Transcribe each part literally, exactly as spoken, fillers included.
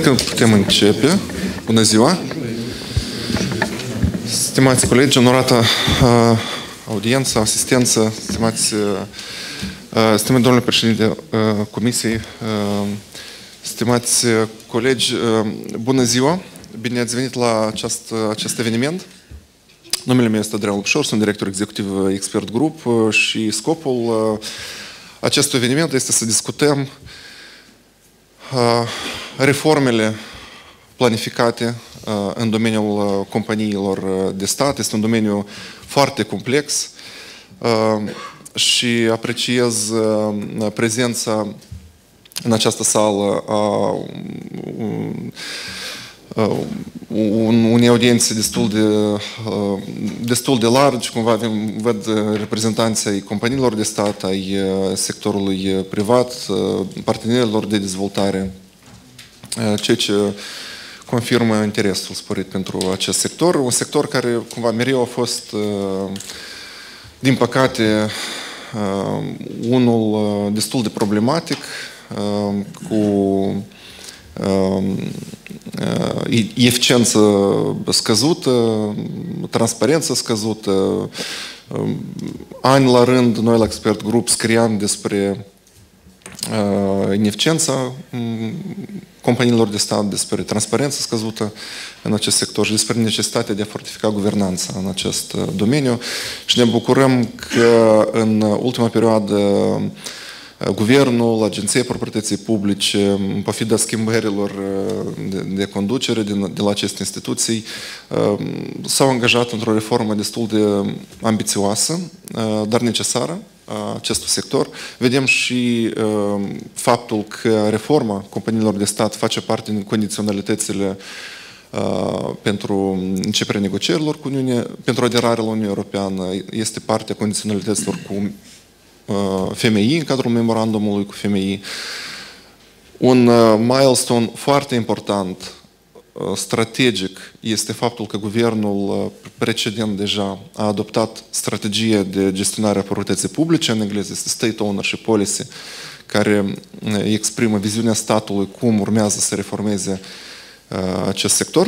că putem începe. Bună ziua! Stimați colegi, onorată uh, audiență, asistență, stimați, uh, stimați domnule președinte uh, Comisiei, uh, stimați colegi, uh, bună ziua! Bine ați venit la acest, acest eveniment. Numele meu este Adrian Lupșor, sunt director executiv Expert Group și scopul uh, acestui eveniment este să discutăm uh, reformele planificate uh, în domeniul uh, companiilor de stat. Este un domeniu foarte complex uh, și apreciez uh, prezența în această sală a uh, unei audiențe destul de, destul de largi, cumva avem, văd reprezentanții ai companiilor de stat, ai sectorului privat, partenerilor de dezvoltare, ceea ce confirmă interesul sporit pentru acest sector. Un sector care cumva mereu a fost, din păcate, unul destul de problematic, cu eficiență scăzută, transparență scăzută. Ani la rând, noi la Expert Group scriam despre ineficiența companiilor de stat, despre transparență scăzută în acest sector și despre necesitatea de a fortifica guvernanța în acest domeniu. Și ne bucurăm că în ultima perioadă Guvernul, Agenția Proprietății Publice, în pofida schimbărilor de, de conducere din, de la aceste instituții, s-au angajat într-o reformă destul de ambițioasă, dar necesară a acestui sector. Vedem și faptul că reforma companiilor de stat face parte din condiționalitățile pentru începerea negocierilor cu Uniunea, pentru aderarea la Uniunea Europeană, este parte a condiționalităților cu F M I, în cadrul memorandumului cu F M I. Un milestone foarte important, strategic, este faptul că guvernul precedent deja a adoptat strategia de gestionare a proprietății publice, în engleză este State Ownership Policy, care exprimă viziunea statului cum urmează să reformeze acest sector.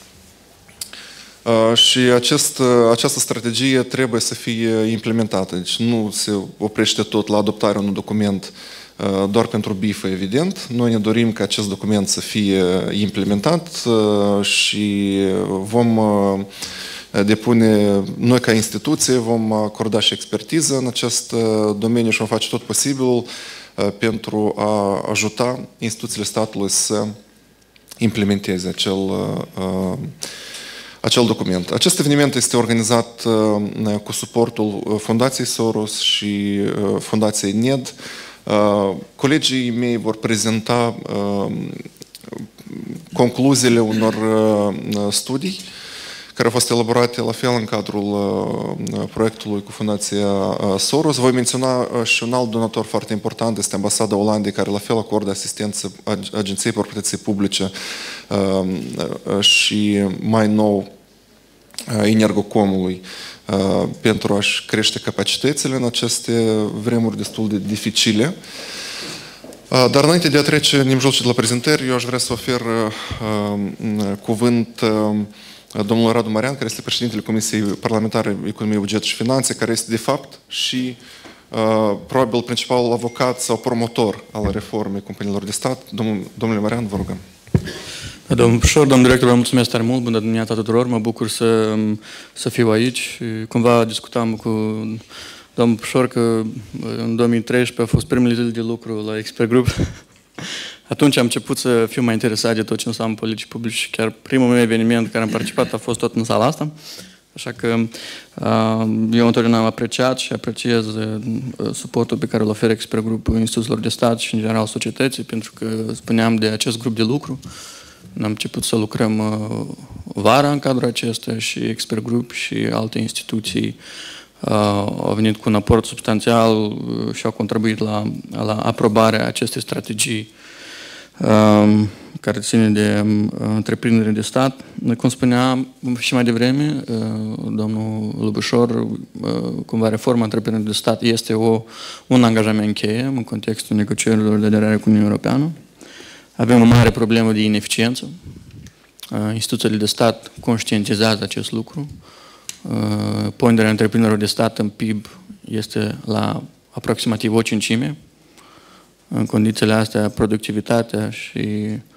Uh, și acest, uh, această strategie trebuie să fie implementată. Deci nu se oprește tot la adoptarea unui document uh, doar pentru bifă, evident. Noi ne dorim ca acest document să fie implementat uh, și vom uh, depune, noi ca instituție vom acorda și expertiză în acest uh, domeniu și vom face tot posibilul uh, pentru a ajuta instituțiile statului să implementeze acel uh, acel document. Acest eveniment este organizat uh, cu suportul Fundației Soros și uh, Fundației N E D. Uh, colegii mei vor prezenta uh, concluziile unor uh, studii care au fost elaborate la fel în cadrul uh, proiectului cu Fundația uh, Soros. Voi menționa uh, și un alt donator foarte important, este Ambasada Olandei, care la fel acordă asistență Agenției Proprietății Publice uh, uh, și mai nou Energocomului uh, pentru a-și crește capacitățile în aceste vremuri destul de dificile. Uh, dar înainte de a trece nimjolce de la prezentări, eu aș vrea să ofer uh, cuvânt uh, domnului Radu Marian, care este președintele Comisiei Parlamentare Economie, Buget și Finanțe, care este de fapt și uh, probabil principalul avocat sau promotor al reformei companiilor de stat. Domnul, domnule Marian, vă rugăm. Domnul Pușor, domnul director, vă mulțumesc tare mult, bună dimineața tuturor, mă bucur să, să fiu aici. Cumva discutam cu domnul Pușor că în două mii treisprezece a fost primele zile de lucru la Expert Group. Atunci am început să fiu mai interesat de tot ce înseamnă politici publice și chiar primul meu eveniment care am participat a fost tot în sala asta. Așa că eu întotdeauna am apreciat și apreciez suportul pe care îl oferă Expert Group instituțiilor de stat și în general societății, pentru că spuneam de acest grup de lucru. Am început să lucrăm uh, vara în cadrul acesta și Expert Group și alte instituții uh, au venit cu un aport substanțial uh, și au contribuit la, la aprobarea acestei strategii uh, care ține de uh, întreprindere de stat. Cum spuneam și mai devreme, uh, domnul Lubușor, uh, cumva reforma întreprinderii de stat este o, un angajament cheie în contextul negocierilor de aderare cu Uniunea Europeană. Avem o mare problemă de ineficiență. Instituțiile de stat conștientizează acest lucru. Ponderea întreprinderilor de stat în P I B este la aproximativ o cincime. În condițiile astea, productivitatea și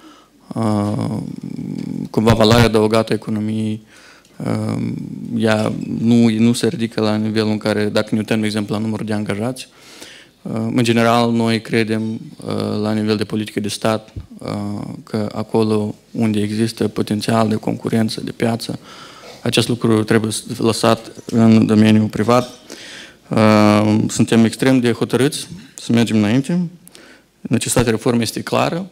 cumva valoarea adăugată a economiei ea nu, nu se ridică la nivelul în care, dacă ne uităm, de exemplu, la numărul de angajați, în general, noi credem la nivel de politică de stat că acolo unde există potențial de concurență, de piață, acest lucru trebuie lăsat în domeniul privat. Suntem extrem de hotărâți să mergem înainte. Necesitatea reformei este clară.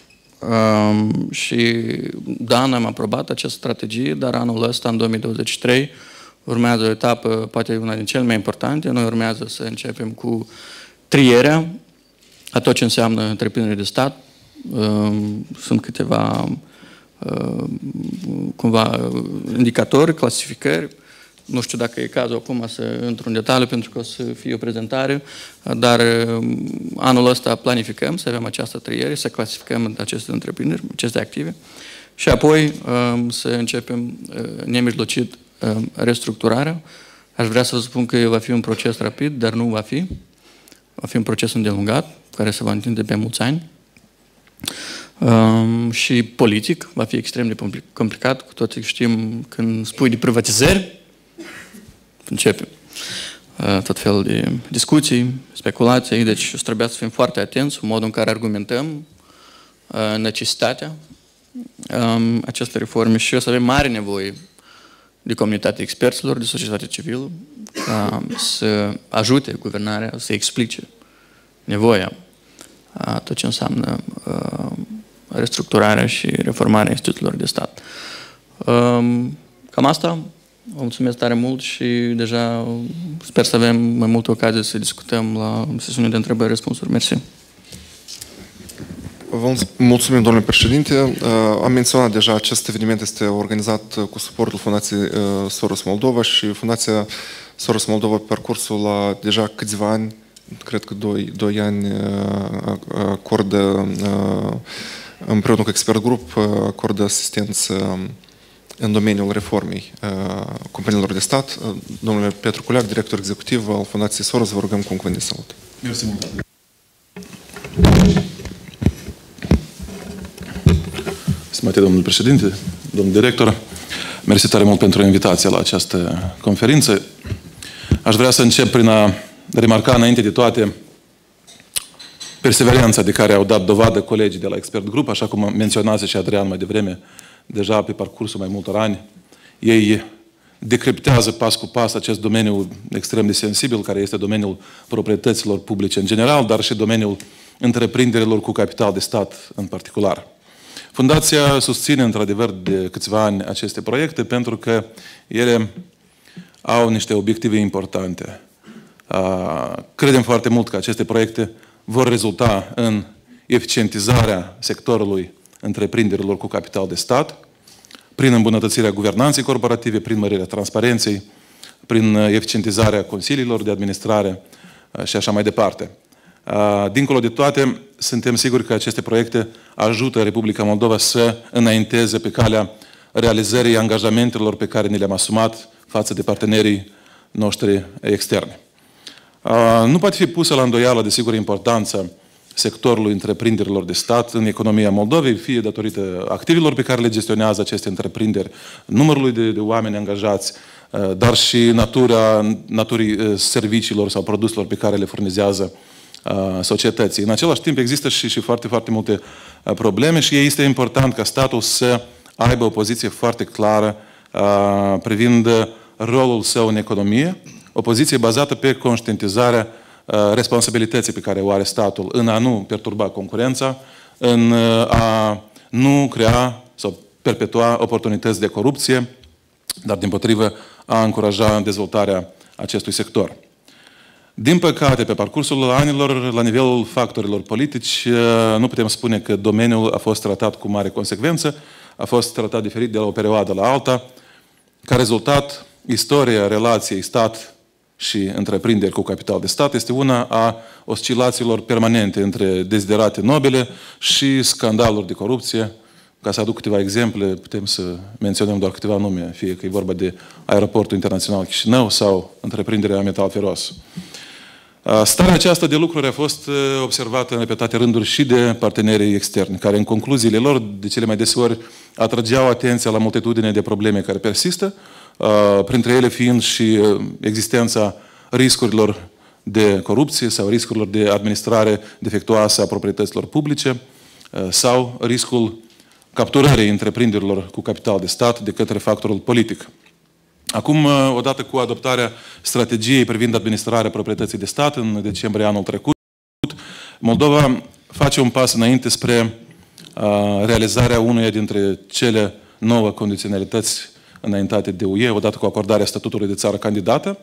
Și da, noi am aprobat această strategie, dar anul ăsta, în două mii douăzeci și trei, urmează o etapă, poate una din cele mai importante. Noi urmează să începem cu trierea a tot ce înseamnă întreprindere de stat. Sunt câteva cumva indicatori, clasificări. Nu știu dacă e cazul acum să intru în detaliu pentru că o să fie o prezentare, dar anul ăsta planificăm să avem această triere, să clasificăm aceste întreprinderi, aceste active și apoi să începem nemijlocit restructurarea. Aș vrea să vă spun că va fi un proces rapid, dar nu va fi. Va fi un proces îndelungat, care se va întinde pe mulți ani. Um, și politic va fi extrem de complicat. Cu toții știm, când spui de privatizări, începe uh, tot felul de discuții, speculații, deci trebuie să fim foarte atenți în modul în care argumentăm uh, necesitatea um, acestei reforme și o să avem mare nevoie de comunitatea experților, de societate civilă, ca să ajute guvernarea să explice nevoia a tot ce înseamnă uh, restructurarea și reformarea instituțiilor de stat. Um, cam asta. Vă mulțumesc tare mult și deja sper să avem mai multe ocazii să discutăm la sesiunea de întrebări-răspunsuri. Mersi. Vă mulțumim, domnule președinte. Am menționat deja, acest eveniment este organizat cu suportul Fundației Soros Moldova și Fundația Soros Moldova pe parcursul la deja câțiva ani, cred că doi, doi ani, acordă, împreună cu Expert Group, acordă asistență în domeniul reformei companiilor de stat. Domnule Petru Culeac, director executiv al Fundației Soros, vă rugăm cu un cuvânt de salut. Mersi mult. Stimate domnul președinte, domnul director, mersi tare mult pentru invitația la această conferință. Aș vrea să încep prin a remarca înainte de toate perseverența de care au dat dovadă colegii de la Expert Group, așa cum menționase și Adrian mai devreme, deja pe parcursul mai multor ani. Ei decriptează pas cu pas acest domeniu extrem de sensibil, care este domeniul proprietăților publice în general, dar și domeniul întreprinderilor cu capital de stat în particular. Fundația susține într-adevăr de câțiva ani aceste proiecte pentru că ele au niște obiective importante. Credem foarte mult că aceste proiecte vor rezulta în eficientizarea sectorului întreprinderilor cu capital de stat, prin îmbunătățirea guvernanței corporative, prin mărirea transparenței, prin eficientizarea consiliilor de administrare și așa mai departe. Dincolo de toate, suntem siguri că aceste proiecte ajută Republica Moldova să înainteze pe calea realizării angajamentelor pe care ne le-am asumat față de partenerii noștri externi. Nu poate fi pusă la îndoială, desigur, importanța sectorului întreprinderilor de stat în economia Moldovei, fie datorită activilor pe care le gestionează aceste întreprinderi, numărului de, de oameni angajați, dar și natura, naturii serviciilor sau produselor pe care le furnizează societății. În același timp există și, și foarte, foarte multe probleme și este important ca statul să aibă o poziție foarte clară privind rolul său în economie, o poziție bazată pe conștientizarea responsabilității pe care o are statul în a nu perturba concurența, în a nu crea sau perpetua oportunități de corupție, dar dimpotrivă a încuraja dezvoltarea acestui sector. Din păcate, pe parcursul anilor, la nivelul factorilor politici, nu putem spune că domeniul a fost tratat cu mare consecvență, a fost tratat diferit de la o perioadă la alta. Ca rezultat, istoria relației stat și întreprinderi cu capital de stat este una a oscilațiilor permanente între deziderate nobile și scandaluri de corupție. Ca să aduc câteva exemple, putem să menționăm doar câteva nume, fie că e vorba de Aeroportul Internațional Chișinău sau întreprinderea Metal Feros. Starea aceasta de lucruri a fost observată în repetate rânduri și de partenerii externi, care în concluziile lor, de cele mai deseori, atrăgeau atenția la multitudine de probleme care persistă, printre ele fiind și existența riscurilor de corupție sau riscurilor de administrare defectuoasă a proprietăților publice sau riscul capturării întreprinderilor cu capital de stat de către factorul politic. Acum, odată cu adoptarea strategiei privind administrarea proprietății de stat în decembrie anul trecut, Moldova face un pas înainte spre realizarea unuia dintre cele nouă condiționalități înaintate de U E, odată cu acordarea statutului de țară candidată.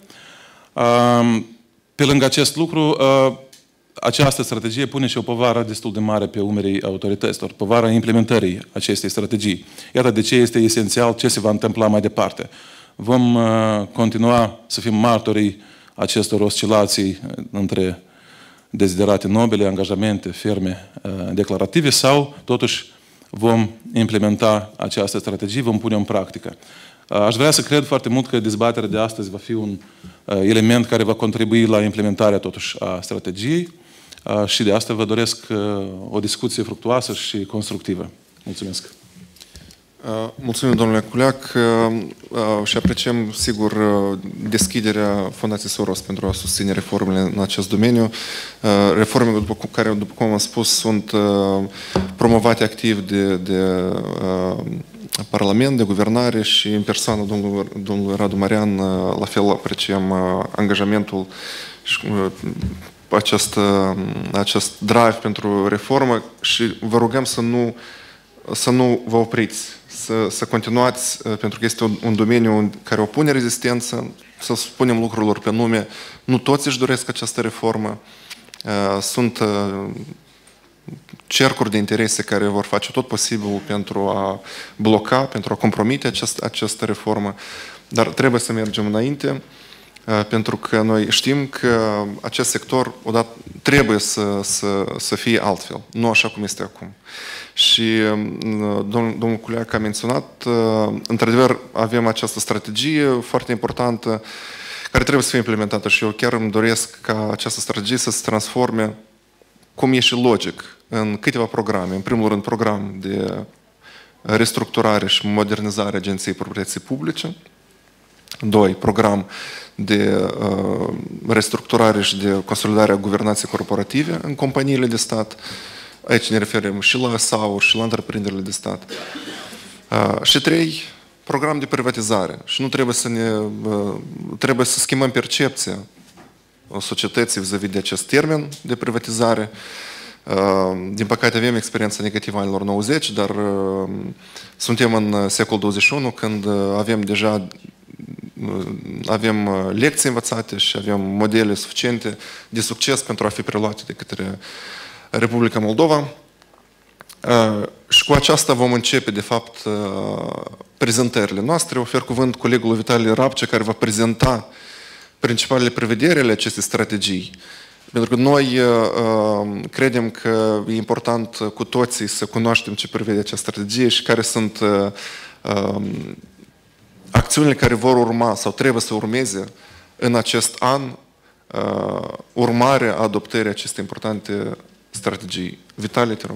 Pe lângă acest lucru, această strategie pune și o povară destul de mare pe umerii autorităților, povara implementării acestei strategii. Iată de ce este esențial ce se va întâmpla mai departe. Vom continua să fim martorii acestor oscilații între deziderate nobile, angajamente ferme, declarative sau, totuși, vom implementa această strategie, vom pune în practică. Aș vrea să cred foarte mult că dezbaterea de astăzi va fi un element care va contribui la implementarea, totuși, a strategiei și de asta vă doresc o discuție fructuoasă și constructivă. Mulțumesc! Mulțumim, domnule Culeac, și apreciem, sigur, deschiderea Fundației Soros pentru a susține reformele în acest domeniu. Reformele care, după cum am spus, sunt promovate activ de, de Parlament, de guvernare și în persoană domnului, domnului Radu Marian, la fel apreciem angajamentul și acest, acest drive pentru reformă și vă rugăm să nu să nu vă opriți, să, să continuați, pentru că este un, un domeniu în care opune rezistență, să spunem lucrurilor pe nume, nu toți își doresc această reformă, sunt cercuri de interese care vor face tot posibilul pentru a bloca, pentru a compromite această, această reformă, dar trebuie să mergem înainte, pentru că noi știm că acest sector odată trebuie să, să, să fie altfel, nu așa cum este acum. Și domnul, domnul Culeac a menționat, într-adevăr avem această strategie foarte importantă care trebuie să fie implementată și eu chiar îmi doresc ca această strategie să se transforme, cum e și logic, în câteva programe. În primul rând, program de restructurare și modernizare Agenției Proprietății Publice. Doi, program de uh, restructurare și de consolidare a guvernanței corporative în companiile de stat. Aici ne referim și la S A U-uri și la întreprinderile de stat. Uh, și trei, program de privatizare. Și nu trebuie să ne uh, trebuie să schimbăm percepția societății vis-a-vis de acest termen de privatizare. Uh, din păcate avem experiența negativă anilor nouăzeci, dar uh, suntem în secolul douăzeci și unu când uh, avem deja avem lecții învățate și avem modele suficiente de succes pentru a fi preluate de către Republica Moldova. Și cu aceasta vom începe, de fapt, prezentările noastre. Ofer cuvânt colegului Vitalie Rabce, care va prezenta principalele prevederi ale acestei strategii. Pentru că noi credem că e important cu toții să cunoaștem ce prevede această strategie și care sunt acțiunile care vor urma sau trebuie să urmeze în acest an uh, urmarea adoptării acestei importante strategii. Vitalie, te rog.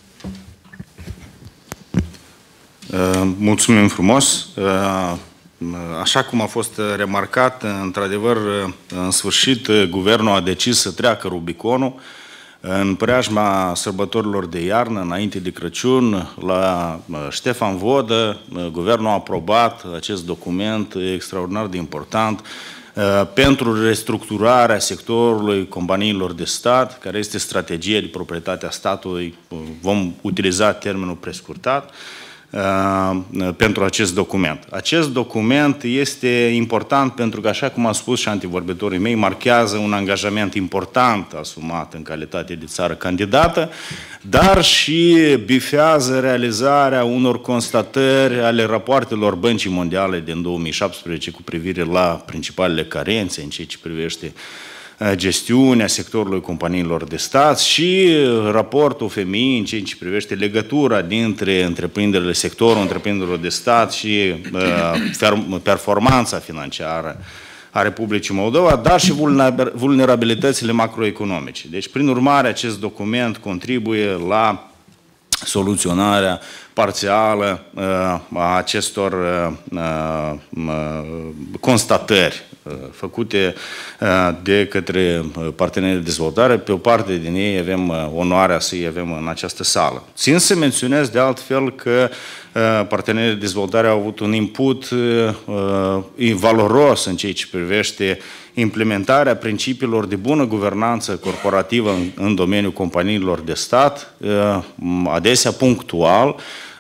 Uh, mulțumim frumos. Uh, așa cum a fost remarcat, într-adevăr, în sfârșit, guvernul a decis să treacă Rubiconul în preajma sărbătorilor de iarnă, înainte de Crăciun, la Ștefan Vodă, guvernul a aprobat acest document extraordinar de important pentru restructurarea sectorului companiilor de stat, care este strategia de proprietate a statului, vom utiliza termenul prescurtat. pentru acest document. Acest document este important pentru că, așa cum a spus și antivorbitorii mei, marchează un angajament important asumat în calitate de țară candidată, dar și bifează realizarea unor constatări ale rapoartelor Băncii Mondiale din două mii șaptesprezece cu privire la principalele carențe în ceea ce privește gestiunea sectorului companiilor de stat și raportul F M I în ceea ce privește legătura dintre întreprinderile, sectorul întreprinderilor de stat și uh, performanța financiară a Republicii Moldova, dar și vulnerabilitățile macroeconomice. Deci, prin urmare, acest document contribuie la soluționarea parțială uh, a acestor uh, uh, constatări făcute de către partenerii de dezvoltare. Pe o parte din ei avem onoarea să-i avem în această sală. Țin să menționez de altfel că partenerii de dezvoltare au avut un input valoros în ceea ce privește implementarea principiilor de bună guvernanță corporativă în, în domeniul companiilor de stat, adesea punctual,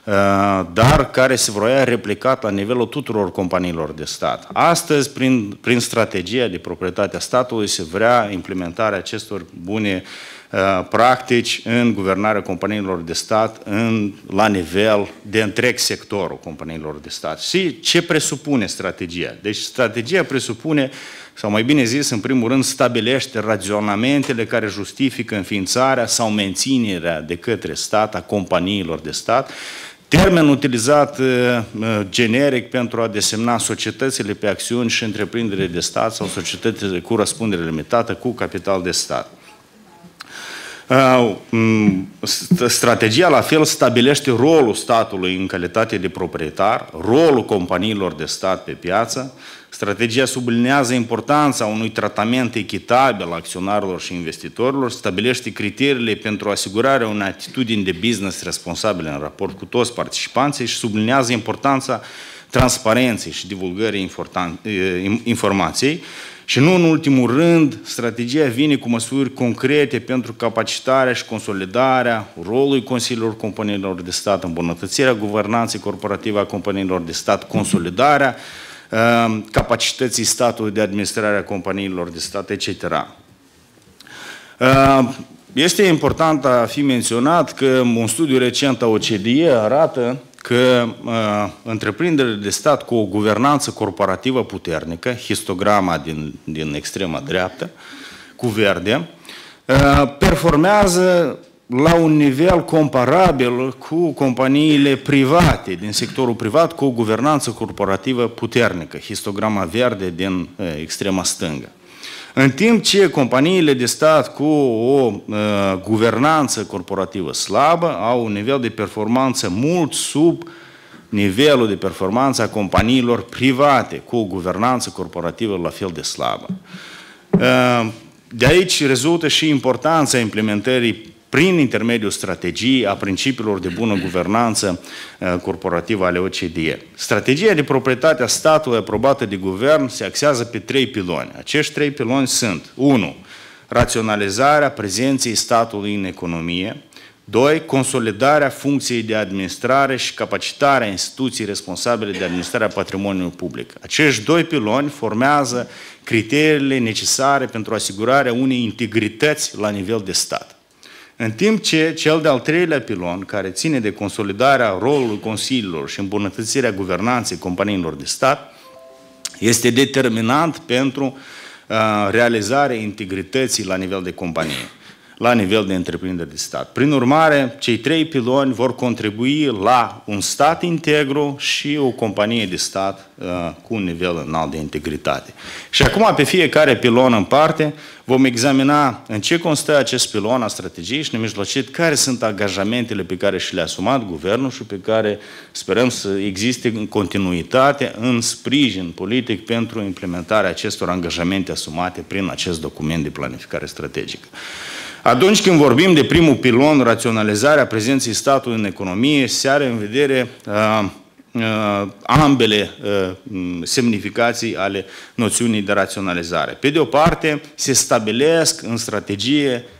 dar care se vroia replicat la nivelul tuturor companiilor de stat. Astăzi, prin, prin strategia de proprietate a statului, se vrea implementarea acestor bune uh, practici în guvernarea companiilor de stat în, la nivel de întreg sectorul companiilor de stat. Și ce presupune strategia? Deci strategia presupune, sau mai bine zis, în primul rând, stabilește raționamentele care justifică înființarea sau menținerea de către stat a companiilor de stat, termen utilizat uh, generic pentru a desemna societățile pe acțiuni și întreprindere de stat sau societățile cu răspundere limitată cu capital de stat. Uh, strategia, la fel, stabilește rolul statului în calitate de proprietar, rolul companiilor de stat pe piață. Strategia sublinează importanța unui tratament echitabil al acționarilor și investitorilor, stabilește criteriile pentru asigurarea unei atitudini de business responsabile în raport cu toți participanții și sublinează importanța transparenței și divulgării informației. Și nu în ultimul rând, strategia vine cu măsuri concrete pentru capacitarea și consolidarea rolului Consiliilor Companiilor de Stat, îmbunătățirea guvernanței corporative a companiilor de stat, consolidarea capacității statului de administrare a companiilor de stat, et cetera. Este important a fi menționat că un studiu recent a O C D E arată că uh, întreprinderile de stat cu o guvernanță corporativă puternică, histograma din, din extrema dreaptă, cu verde, uh, performează la un nivel comparabil cu companiile private, din sectorul privat, cu o guvernanță corporativă puternică, histograma verde din uh, extrema stângă. În timp ce companiile de stat cu o uh, guvernanță corporativă slabă au un nivel de performanță mult sub nivelul de performanță a companiilor private cu o guvernanță corporativă la fel de slabă. Uh, de aici rezultă și importanța implementării prin intermediul strategiei a principiilor de bună guvernanță corporativă ale O C D E. Strategia de proprietate a statului aprobată de guvern se axează pe trei piloni. Acești trei piloni sunt: unu. Raționalizarea prezenței statului în economie; doi. Consolidarea funcției de administrare și capacitarea instituției responsabile de administrarea patrimoniului public. Acești doi piloni formează criteriile necesare pentru asigurarea unei integrități la nivel de stat. În timp ce cel de-al treilea pilon, care ține de consolidarea rolului consiliilor și îmbunătățirea guvernanței companiilor de stat, este determinant pentru uh, realizarea integrității la nivel de companie, la nivel de întreprindere de stat. Prin urmare, cei trei piloni vor contribui la un stat integru și o companie de stat uh, cu un nivel înalt de integritate. Și acum, pe fiecare pilon în parte, vom examina în ce constă acest pilon a strategiei și nemijlocit care sunt angajamentele pe care și le-a asumat guvernul și pe care sperăm să existe în continuitate în sprijin politic pentru implementarea acestor angajamente asumate prin acest document de planificare strategică. Atunci când vorbim de primul pilon, raționalizarea prezenței statului în economie, se are în vedere uh, uh, ambele uh, semnificații ale noțiunii de raționalizare. Pe de o parte, se stabilesc în strategie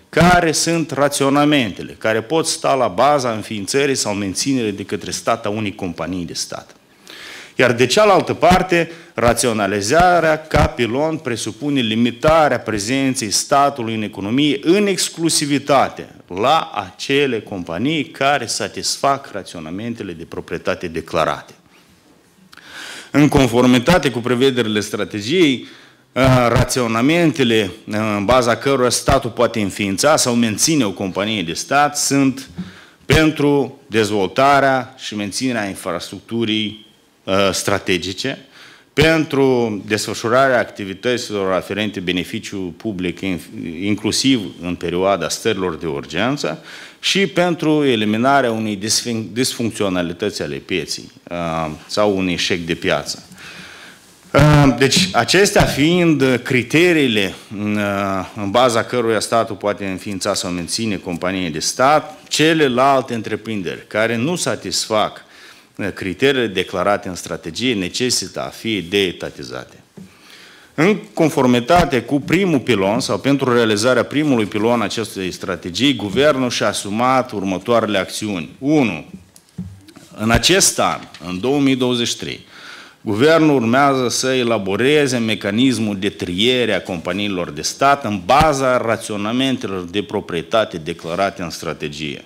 care sunt raționamentele, care pot sta la baza înființării sau menținerii de către stat a unei companii de stat. Iar de cealaltă parte, raționalizarea ca pilon presupune limitarea prezenței statului în economie în exclusivitate la acele companii care satisfac raționamentele de proprietate declarate. În conformitate cu prevederile strategiei, raționamentele în baza cărora statul poate înființa sau menține o companie de stat sunt pentru dezvoltarea și menținerea infrastructurii strategice, pentru desfășurarea activităților aferente beneficiu public, inclusiv în perioada stărilor de urgență, și pentru eliminarea unei disfuncționalități ale pieței sau un eșec de piață. Deci, acestea fiind criteriile în baza căruia statul poate înființa sau menține companie de stat, celelalte întreprinderi care nu satisfac criteriile declarate în strategie necesită a fi deetatizate. În conformitate cu primul pilon sau pentru realizarea primului pilon acestei strategii, Guvernul și-a asumat următoarele acțiuni. unu. În acest an, în două mii douăzeci și trei, Guvernul urmează să elaboreze mecanismul de triere a companiilor de stat în baza raționamentelor de proprietate declarate în strategie.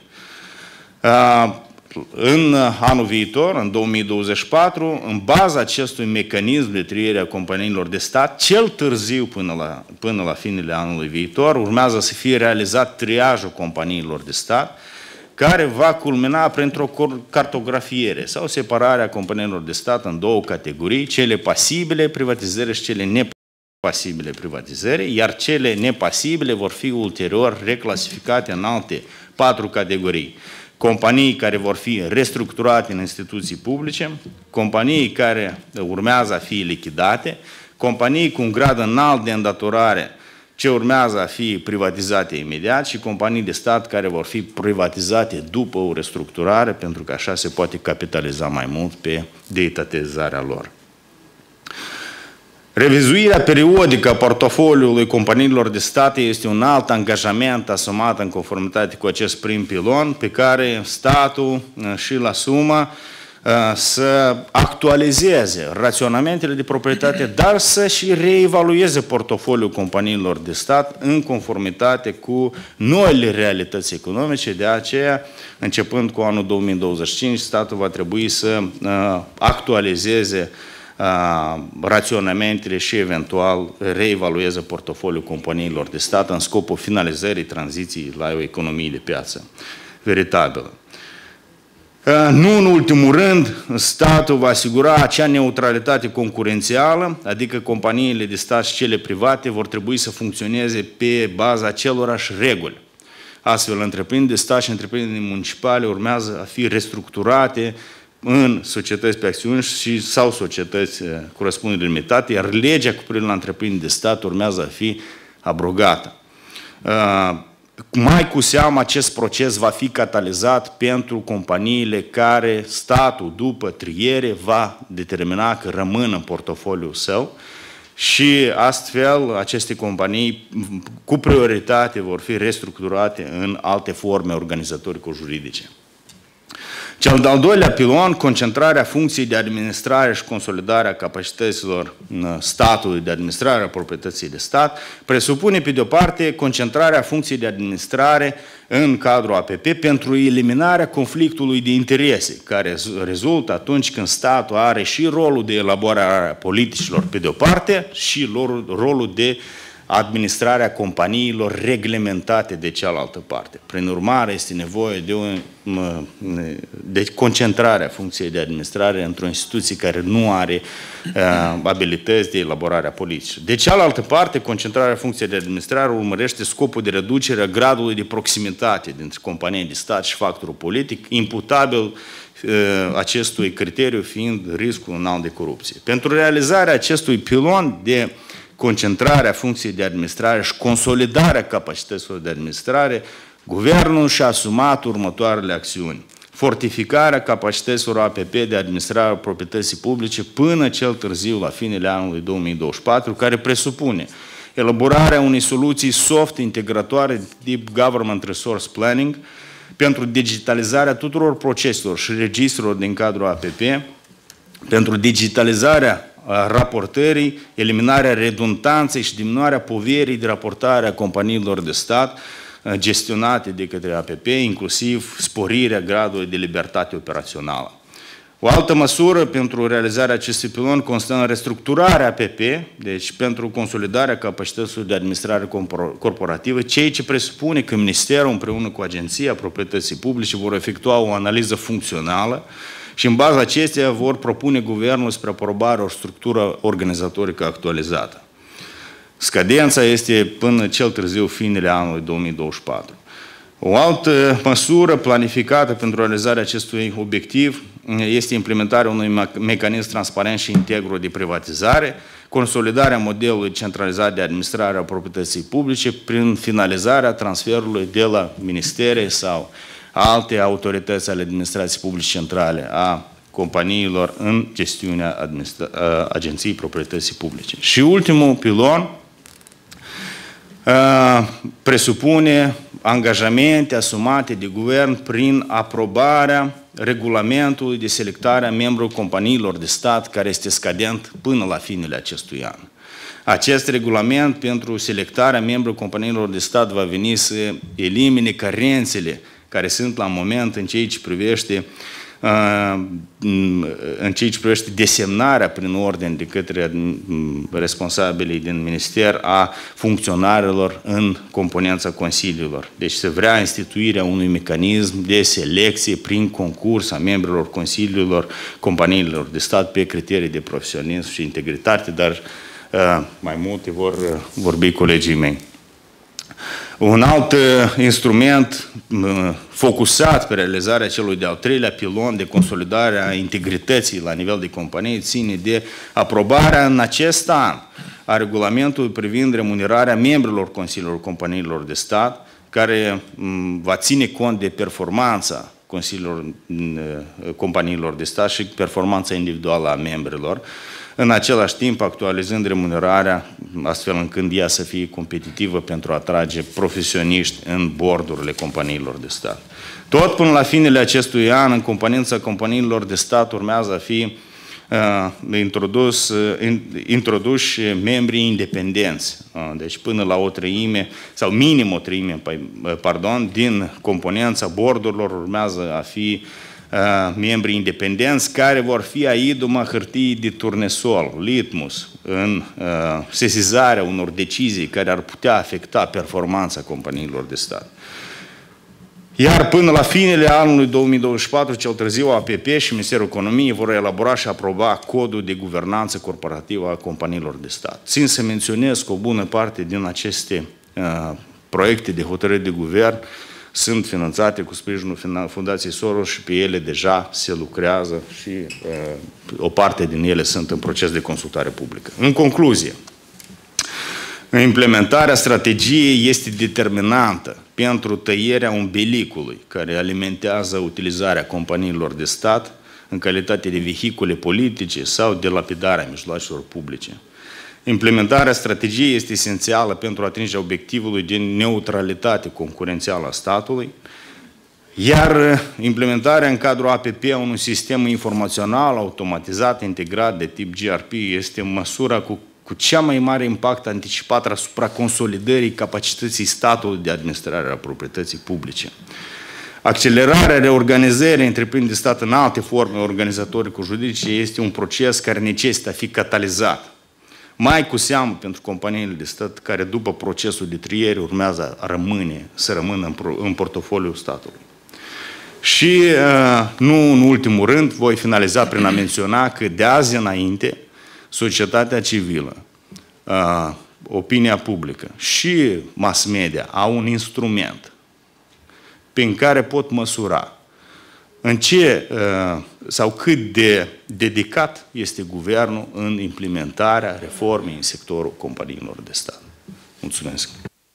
În anul viitor, în două mii douăzeci și patru, în baza acestui mecanism de triere a companiilor de stat, cel târziu până la, până la finele anului viitor, urmează să fie realizat triajul companiilor de stat, care va culmina printr-o cartografiere sau separarea companiilor de stat în două categorii, cele pasibile privatizări și cele nepasibile privatizări, iar cele nepasibile vor fi ulterior reclasificate în alte patru categorii. Companii care vor fi restructurate în instituții publice, companii care urmează a fi lichidate, companii cu un grad înalt de îndatorare ce urmează a fi privatizate imediat și companii de stat care vor fi privatizate după o restructurare, pentru că așa se poate capitaliza mai mult pe deetatizarea lor. Revizuirea periodică a portofoliului companiilor de stat este un alt angajament asumat în conformitate cu acest prim pilon, pe care statul și-l asumă să actualizeze raționamentele de proprietate, dar să și reevalueze portofoliul companiilor de stat în conformitate cu noile realități economice. De aceea, începând cu anul două mii douăzeci și cinci, statul va trebui să actualizeze raționamentele și eventual reevalueze portofoliul companiilor de stat în scopul finalizării tranziției la o economie de piață veritabilă. Nu în ultimul rând, statul va asigura acea neutralitate concurențială, adică companiile de stat și cele private vor trebui să funcționeze pe baza acelorași reguli. Astfel, întreprinderi de stat și întreprinderi municipale urmează a fi restructurate în societăți pe acțiuni și sau societăți cu răspundere limitată, iar legea cu privire la întreprinderi de stat urmează a fi abrogată. Mai cu seamă, acest proces va fi catalizat pentru companiile care statul, după triere, va determina că rămân în portofoliul său și astfel aceste companii cu prioritate vor fi restructurate în alte forme organizatorico-juridice. Cel de-al doilea pilon, concentrarea funcției de administrare și consolidarea capacităților statului de administrare a proprietății de stat, presupune, pe de-o parte, concentrarea funcției de administrare în cadrul A P P pentru eliminarea conflictului de interese, care rezultă atunci când statul are și rolul de elaborare a politicilor, pe de-o parte, și rolul de administrarea companiilor reglementate de cealaltă parte. Prin urmare, este nevoie de, o, de concentrarea funcției de administrare într-o instituție care nu are uh, abilități de elaborare a politicii. De cealaltă parte, concentrarea funcției de administrare urmărește scopul de reducere a gradului de proximitate dintre companii de stat și factorul politic, imputabil uh, acestui criteriu fiind riscul înalt de corupție. Pentru realizarea acestui pilon de concentrarea funcției de administrare și consolidarea capacităților de administrare, Guvernul și-a asumat următoarele acțiuni. Fortificarea capacităților A P P de administrare a proprietății publice până cel târziu la finele anului două mii douăzeci și patru, care presupune elaborarea unei soluții soft integratoare de tip Government Resource Planning pentru digitalizarea tuturor proceselor și registrelor din cadrul A P P, pentru digitalizarea raportării, eliminarea redundanței și diminuarea poverii de raportare a companiilor de stat gestionate de către A P P, inclusiv sporirea gradului de libertate operațională. O altă măsură pentru realizarea acestui pilon constă în restructurarea A P P, deci pentru consolidarea capacităților de administrare corporativă, ceea ce presupune că Ministerul împreună cu Agenția Proprietății Publice vor efectua o analiză funcțională și în baza acesteia vor propune Guvernul spre aprobare o structură organizatorică actualizată. Scadența este până cel târziu finele anului două mii douăzeci și patru. O altă măsură planificată pentru realizarea acestui obiectiv este implementarea unui mecanism transparent și integru de privatizare, consolidarea modelului centralizat de administrare a proprietății publice prin finalizarea transferului de la ministere sau alte autorități ale administrației publice centrale a companiilor în gestiunea Agenției Proprietății Publice. Și ultimul pilon presupune angajamente asumate de guvern prin aprobarea regulamentului de selectare a membrilor companiilor de stat, care este scadent până la finele acestui an. Acest regulament pentru selectarea membrilor companiilor de stat va veni să elimine carențele care sunt la moment în ceea ce privește în ceea ce privește desemnarea prin ordine de către responsabilii din minister a funcționarilor în componența consiliilor. Deci se vrea instituirea unui mecanism de selecție prin concurs a membrilor consiliilor companiilor de stat pe criterii de profesionism și integritate, dar mai multe vor vorbi colegii mei. Un alt instrument focusat pe realizarea celui de-al treilea pilon de consolidare a integrității la nivel de companie ține de aprobarea în acest an a regulamentului privind remunerarea membrilor Consiliilor Companiilor de Stat, care va ține cont de performanța Consiliilor Companiilor de Stat și performanța individuală a membrilor, în același timp actualizând remunerarea, astfel încât ea să fie competitivă pentru a atrage profesioniști în bordurile companiilor de stat. Tot până la finele acestui an, în componența companiilor de stat urmează a fi uh, introdus, uh, introduși membrii independenți, uh, deci până la o treime, sau minim o treime, pardon, din componența bordurilor urmează a fi membri independenți care vor fi aiduma hârtii de turnesol, litmus, în uh, sesizarea unor decizii care ar putea afecta performanța companiilor de stat. Iar până la finele anului două mii douăzeci și patru, cel târziu, A P P și Ministerul Economiei vor elabora și aproba codul de guvernanță corporativă a companiilor de stat. Țin să menționez că o bună parte din aceste uh, proiecte de hotărâri de guvern sunt finanțate cu sprijinul Fundației Soros și pe ele deja se lucrează și uh, o parte din ele sunt în proces de consultare publică. În concluzie, implementarea strategiei este determinantă pentru tăierea umbilicului care alimentează utilizarea companiilor de stat în calitate de vehicule politice sau de lapidarea mijloacelor publice. Implementarea strategiei este esențială pentru atingerea obiectivului de neutralitate concurențială a statului, iar implementarea în cadrul A P P a unui sistem informațional automatizat, integrat de tip G R P este măsura cu, cu cea mai mare impact anticipat asupra consolidării capacității statului de administrare a proprietății publice. Accelerarea reorganizării întreprinderii de stat în alte forme organizatorico-juridice este un proces care necesită a fi catalizat. Mai cu seamă pentru companiile de stat care după procesul de triere urmează a rămâne, să rămână în, în portofoliul statului. Și nu în ultimul rând voi finaliza prin a menționa că de azi înainte societatea civilă, opinia publică și mass media au un instrument prin care pot măsura în ce sau cât de dedicat este guvernul în implementarea reformei în sectorul companiilor de stat. Mulțumesc!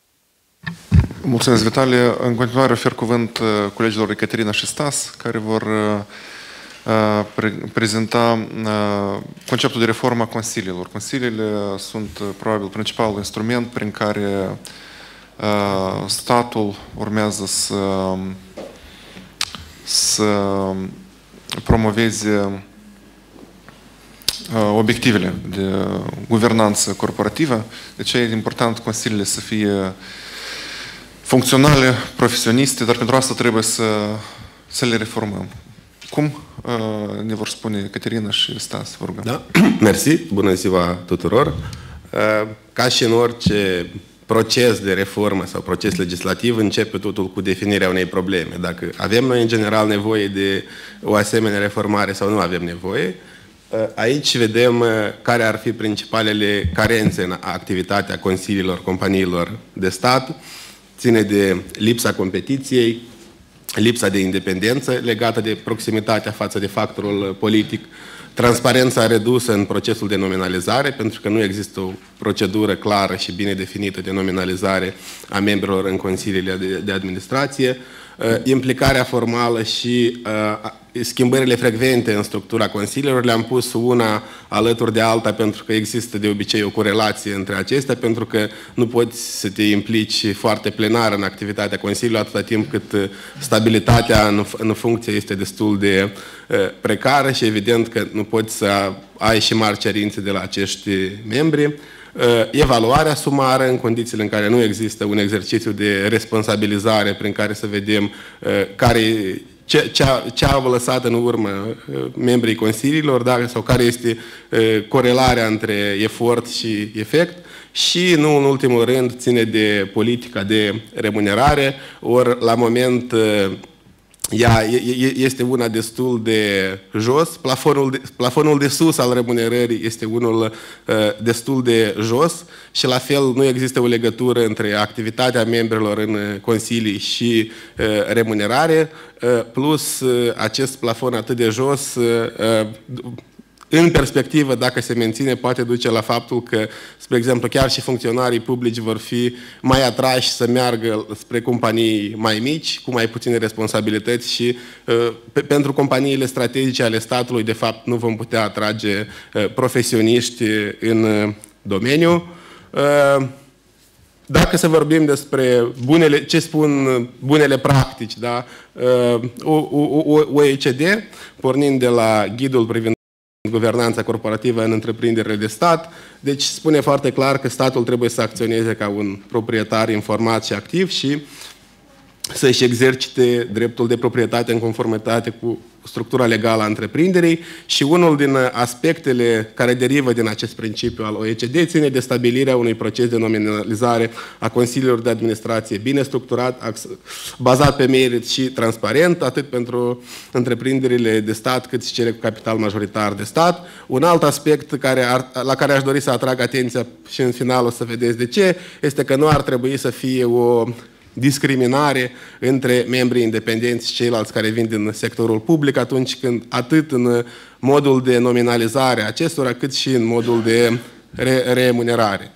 Mulțumesc, Vitalie. În continuare ofer cuvânt colegilor Ecaterina și Stas, care vor pre prezenta conceptul de reformă a consiliilor. Consiliile sunt probabil principalul instrument prin care statul urmează să, să promoveze obiectivele de guvernanță corporativă. De ce e important consiliile să fie funcționale, profesioniste, dar pentru asta trebuie să, să le reformăm. Cum ne vor spune Caterina și Stas, vă rugăm. Da, mersi, bună ziua tuturor. Ca și în orice proces de reformă sau proces legislativ, începe totul cu definirea unei probleme. Dacă avem noi în general nevoie de o asemenea reformare sau nu avem nevoie, aici vedem care ar fi principalele carențe în activitatea consiliilor companiilor de stat. Ține de lipsa competiției, lipsa de independență legată de proximitatea față de factorul politic, transparența redusă în procesul de nominalizare, pentru că nu există o procedură clară și bine definită de nominalizare a membrilor în consiliile de, de administrație, implicarea formală și schimbările frecvente în structura consiliilor. Le-am pus una alături de alta pentru că există de obicei o corelație între acestea, pentru că nu poți să te implici foarte plenar în activitatea consiliului atâta timp cât stabilitatea în, în funcție este destul de precară și evident că nu poți să ai și mari cerințe de la acești membri. Evaluarea sumară în condițiile în care nu există un exercițiu de responsabilizare prin care să vedem care, ce, ce, ce au lăsat în urmă membrii consiliilor, da, sau care este corelarea între efort și efect. Și, nu în ultimul rând, ține de politica de remunerare, ori la moment ea este una destul de jos, plafonul de, plafonul de sus al remunerării este unul uh, destul de jos și la fel nu există o legătură între activitatea membrilor în consilii și uh, remunerare, uh, plus uh, acest plafon atât de jos uh, în perspectivă, dacă se menține, poate duce la faptul că, spre exemplu, chiar și funcționarii publici vor fi mai atrași să meargă spre companii mai mici, cu mai puține responsabilități și pe, pentru companiile strategice ale statului, de fapt, nu vom putea atrage profesioniști în domeniu. Dacă să vorbim despre bunele, ce spun bunele practici, da? O E C D, pornind de la ghidul privind guvernanța corporativă în întreprinderile de stat, deci spune foarte clar că statul trebuie să acționeze ca un proprietar informat și activ și să-și exercite dreptul de proprietate în conformitate cu structura legală a întreprinderii și unul din aspectele care derivă din acest principiu al O E C D ține de stabilirea unui proces de nominalizare a consiliilor de administrație bine structurat, bazat pe merit și transparent, atât pentru întreprinderile de stat cât și cele cu capital majoritar de stat. Un alt aspect care ar, la care aș dori să atrag atenția și în final o să vedeți de ce, este că nu ar trebui să fie o discriminare între membrii independenți și ceilalți care vin din sectorul public atunci când, atât în modul de nominalizare a acestora, cât și în modul de re remunerare.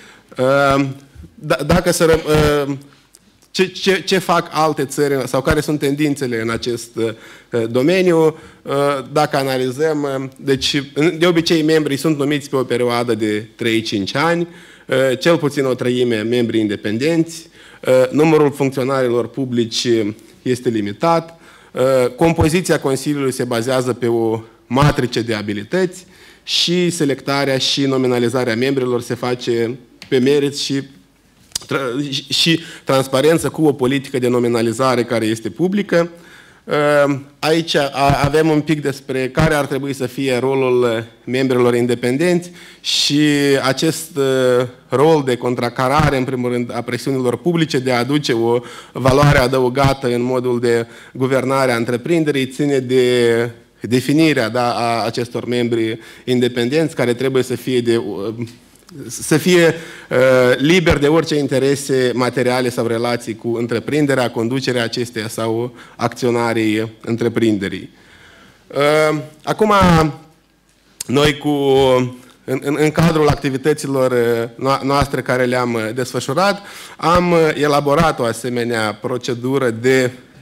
Dacă să, ce, ce, ce fac alte țări sau care sunt tendințele în acest domeniu, dacă analizăm, deci de obicei membrii sunt numiți pe o perioadă de trei cinci ani, cel puțin o treime membri independenți, numărul funcționarilor publici este limitat, compoziția Consiliului se bazează pe o matrice de abilități și selectarea și nominalizarea membrilor se face pe merit și, și transparență cu o politică de nominalizare care este publică. Aici avem un pic despre care ar trebui să fie rolul membrilor independenți și acest rol de contracarare, în primul rând, a presiunilor publice de a aduce o valoare adăugată în modul de guvernare a întreprinderii ține de definirea, da, a acestor membri independenți care trebuie să fie de să fie uh, liber de orice interese materiale sau relații cu întreprinderea, conducerea acesteia sau acționarii întreprinderii. Uh, acum, noi cu, în, în, în cadrul activităților noastre care le-am desfășurat, am elaborat o asemenea procedură de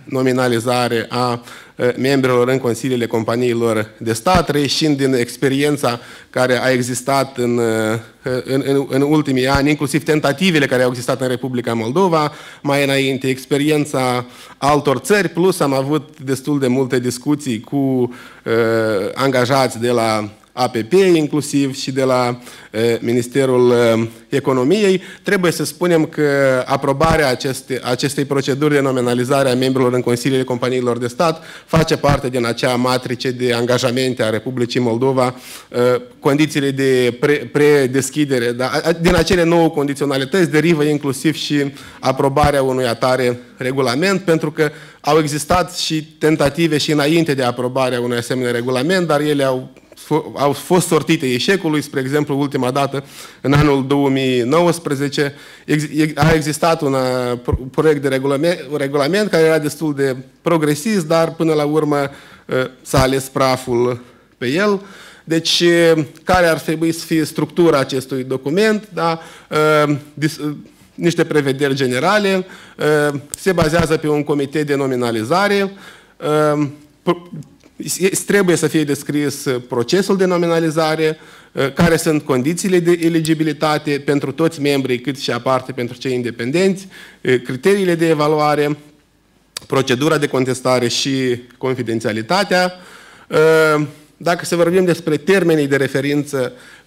nominalizare a membrilor în consiliile companiilor de stat, reieșind din experiența care a existat în, în, în, în ultimii ani, inclusiv tentativele care au existat în Republica Moldova, mai înainte experiența altor țări, plus am avut destul de multe discuții cu uh, angajați de la A P P, inclusiv și de la uh, Ministerul uh, Economiei. Trebuie să spunem că aprobarea aceste, acestei proceduri de nominalizare a membrilor în consiliile companiilor de stat face parte din acea matrice de angajamente a Republicii Moldova, uh, condițiile de pre, predeschidere, da, din acele nouă condiționalități derivă inclusiv și aprobarea unui atare regulament, pentru că au existat și tentative și înainte de aprobarea unui asemenea regulament, dar ele au au fost sortite eșecului. Spre exemplu, ultima dată, în anul două mii nouăsprezece, a existat un proiect de regulament, un regulament care era destul de progresist, dar până la urmă s-a ales praful pe el. Deci, care ar trebui să fie structura acestui document? Da? Niște prevederi generale, se bazează pe un comitet de nominalizare, trebuie să fie descris procesul de nominalizare, care sunt condițiile de eligibilitate pentru toți membrii, cât și aparte pentru cei independenți, criteriile de evaluare, procedura de contestare și confidențialitatea. Dacă să vorbim despre termenii de referință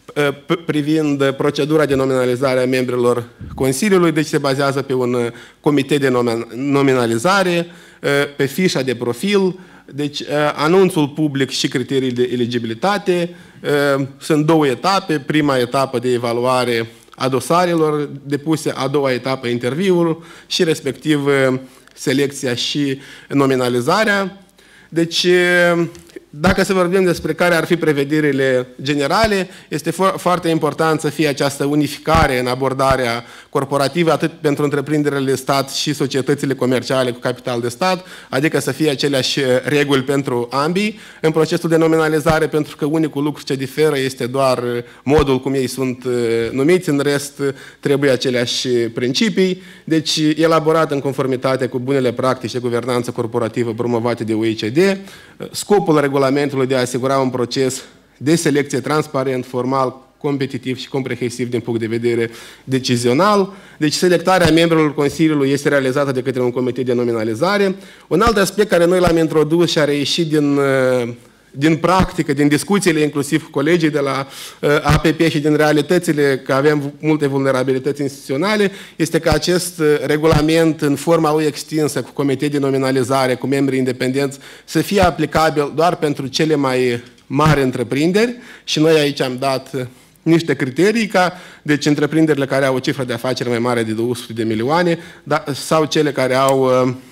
privind procedura de nominalizare a membrilor Consiliului, deci se bazează pe un comitet de nominalizare, pe fișa de profil, deci anunțul public și criterii de eligibilitate. Sunt două etape. Prima etapă de evaluare a dosarelor depuse, a doua etapă interviul și respectiv selecția și nominalizarea. Deci, dacă să vorbim despre care ar fi prevederile generale, este fo- foarte important să fie această unificare în abordarea corporativă, atât pentru întreprinderile de stat și societățile comerciale cu capital de stat, adică să fie aceleași reguli pentru ambii în procesul de nominalizare, pentru că unicul lucru ce diferă este doar modul cum ei sunt numiți, în rest trebuie aceleași principii, deci elaborat în conformitate cu bunele practici de guvernanță corporativă promovate de O E C D. Scopul regulamentului de a asigura un proces de selecție transparent, formal, competitiv și comprehensiv din punct de vedere decizional. Deci selectarea membrilor Consiliului este realizată de către un comitet de nominalizare. Un alt aspect care noi l-am introdus și a reieșit din, din practică, din discuțiile inclusiv cu colegii de la A P P și din realitățile că avem multe vulnerabilități instituționale, este că acest regulament în forma lui extinsă cu comitet de nominalizare, cu membrii independenți, să fie aplicabil doar pentru cele mai mari întreprinderi și noi aici am dat niște criterii, ca, deci întreprinderile care au o cifră de afaceri mai mare de două sute de milioane da, sau cele care au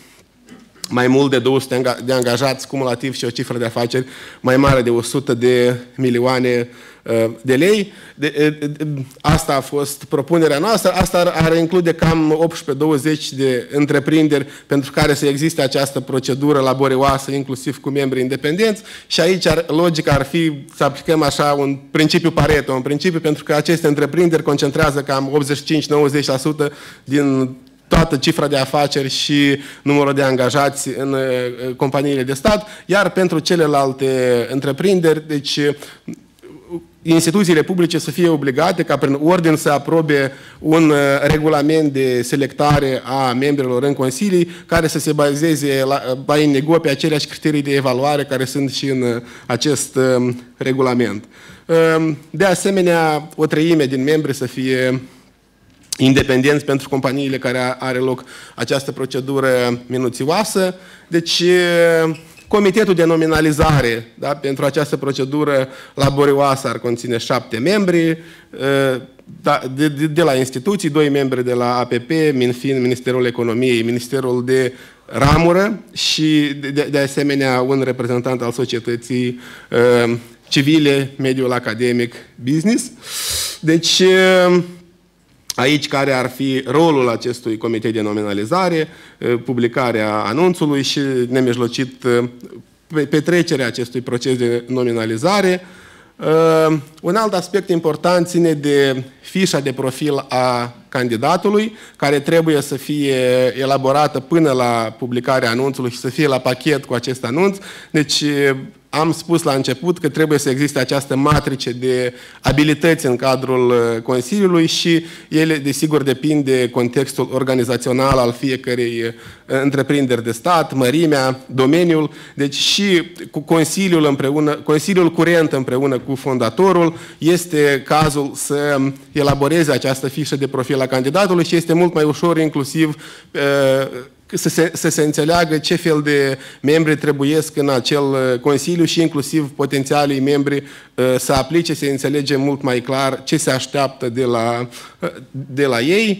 mai mult de două sute de angajați cumulativ și o cifră de afaceri mai mare de o sută de milioane de lei. De, de, asta a fost propunerea noastră. Asta ar, ar include cam optsprezece douăzeci de întreprinderi pentru care să existe această procedură laborioasă, inclusiv cu membri independenți. Și aici ar, logica ar fi să aplicăm așa un principiu Pareto, un principiu pentru că aceste întreprinderi concentrează cam optzeci și cinci nouăzeci la sută din toată cifra de afaceri și numărul de angajați în companiile de stat, iar pentru celelalte întreprinderi, deci instituțiile publice să fie obligate ca prin ordin să aprobe un regulament de selectare a membrilor în consilii care să se bazeze la, la nego pe aceleași criterii de evaluare care sunt și în acest regulament. De asemenea, o treime din membri să fie independenți pentru companiile care are loc această procedură minuțioasă. Deci, comitetul de nominalizare da, pentru această procedură laborioasă ar conține șapte membri, da, de, de, de la instituții, doi membri de la A P P, Minfin, Ministerul Economiei, Ministerul de Ramură și de, de asemenea un reprezentant al societății uh, civile, mediul academic, business. Deci, uh, aici care ar fi rolul acestui comitet de nominalizare, publicarea anunțului și nemijlocit petrecerea acestui proces de nominalizare. Un alt aspect important ține de fișa de profil a candidatului, care trebuie să fie elaborată până la publicarea anunțului și să fie la pachet cu acest anunț. Deci am spus la început că trebuie să existe această matrice de abilități în cadrul Consiliului și ele, desigur, depind de contextul organizațional al fiecărei întreprinderi de stat, mărimea, domeniul. Deci și cu Consiliul, împreună, Consiliul curent împreună cu fondatorul este cazul să elaboreze această fișă de profil a candidatului și este mult mai ușor inclusiv Să se, să se înțeleagă ce fel de membri trebuiesc în acel Consiliu și inclusiv potențialii membri să aplice, să înțelege mult mai clar ce se așteaptă de la, de la ei.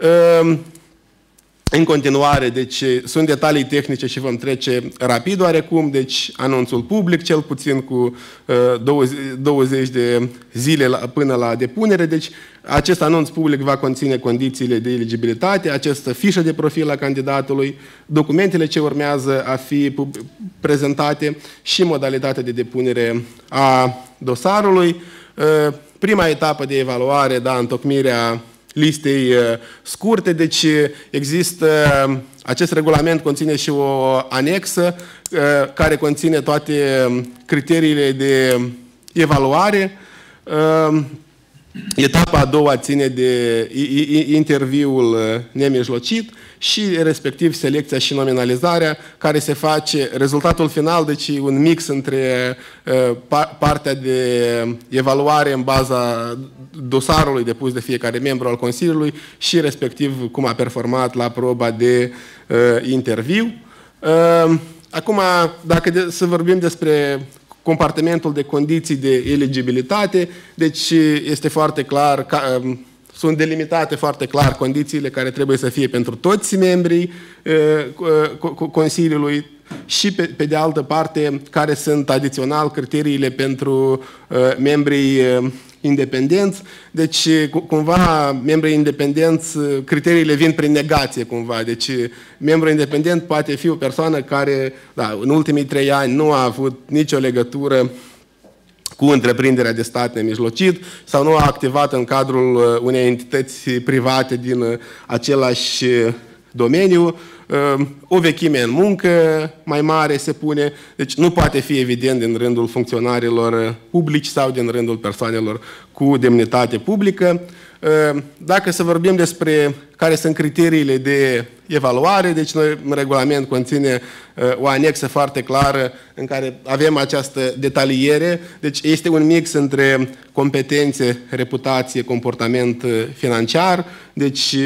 În continuare, deci, sunt detalii tehnice și vom trece rapid oarecum, deci anunțul public, cel puțin cu douăzeci de zile la, până la depunere, deci acest anunț public va conține condițiile de eligibilitate, această fișă de profil a candidatului, documentele ce urmează a fi prezentate și modalitatea de depunere a dosarului. Prima etapă de evaluare, da, întocmirea listei scurte, deci există, acest regulament conține și o anexă care conține toate criteriile de evaluare. Etapa a doua ține de interviul nemijlocit și respectiv selecția și nominalizarea care se face, rezultatul final, deci un mix între partea de evaluare în baza dosarului depus de fiecare membru al Consiliului și respectiv cum a performat la proba de interviu. Acum, dacă de, să vorbim despre compartimentul de condiții de eligibilitate, deci este foarte clar, ca, sunt delimitate foarte clar condițiile care trebuie să fie pentru toți membrii Consiliului și pe, pe de altă parte care sunt adițional criteriile pentru membrii independenți. Deci, cumva, membrii independenți, criteriile vin prin negație, cumva. Deci, membrul independent poate fi o persoană care, da, în ultimii trei ani nu a avut nicio legătură cu întreprinderea de stat nemijlocit sau nu a activat în cadrul unei entități private din același domeniu, o vechime în muncă mai mare se pune, deci nu poate fi evident din rândul funcționarilor publici sau din rândul persoanelor cu demnitate publică. Dacă să vorbim despre care sunt criteriile de evaluare, deci noi în regulament conține o anexă foarte clară în care avem această detaliere, deci este un mix între competențe, reputație, comportament financiar, deci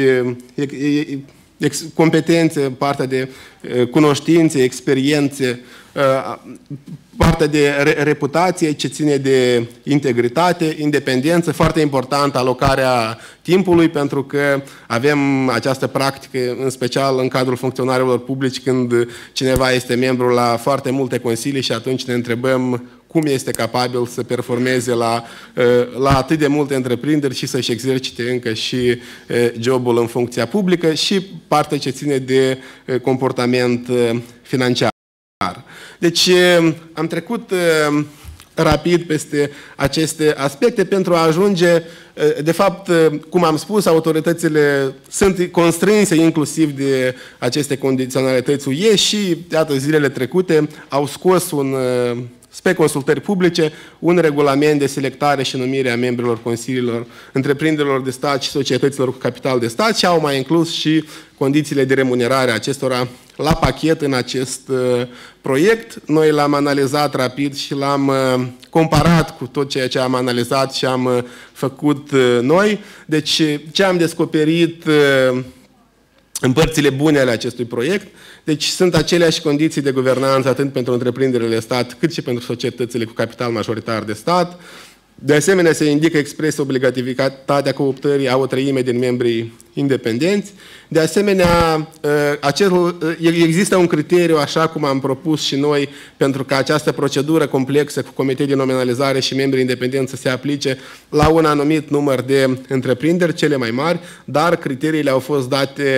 competențe, partea de cunoștințe, experiențe, partea de reputație ce ține de integritate, independență, foarte importantă alocarea timpului, pentru că avem această practică, în special în cadrul funcționarilor publici, când cineva este membru la foarte multe consilii și atunci ne întrebăm cum este capabil să performeze la, la atât de multe întreprinderi și să-și exercite încă și jobul în funcția publică și partea ce ține de comportament financiar. Deci am trecut rapid peste aceste aspecte pentru a ajunge, de fapt, cum am spus, autoritățile sunt constrânse inclusiv de aceste condiționalități U E și, iată, zilele trecute au scos un, spre consultări publice un regulament de selectare și numire a membrilor consiliilor, întreprinderilor de stat și societăților cu capital de stat și au mai inclus și condițiile de remunerare a acestora la pachet în acest uh, proiect. Noi l-am analizat rapid și l-am uh, comparat cu tot ceea ce am analizat și am uh, făcut uh, noi. Deci, ce am descoperit uh, în părțile bune ale acestui proiect, deci sunt aceleași condiții de guvernanță atât pentru întreprinderile de stat cât și pentru societățile cu capital majoritar de stat. De asemenea, se indică expres obligativitatea cooptării a o treime din membrii independenți. De asemenea, acel, există un criteriu, așa cum am propus și noi, pentru ca această procedură complexă cu comitet de nominalizare și membrii independenți să se aplice la un anumit număr de întreprinderi, cele mai mari, dar criteriile au fost date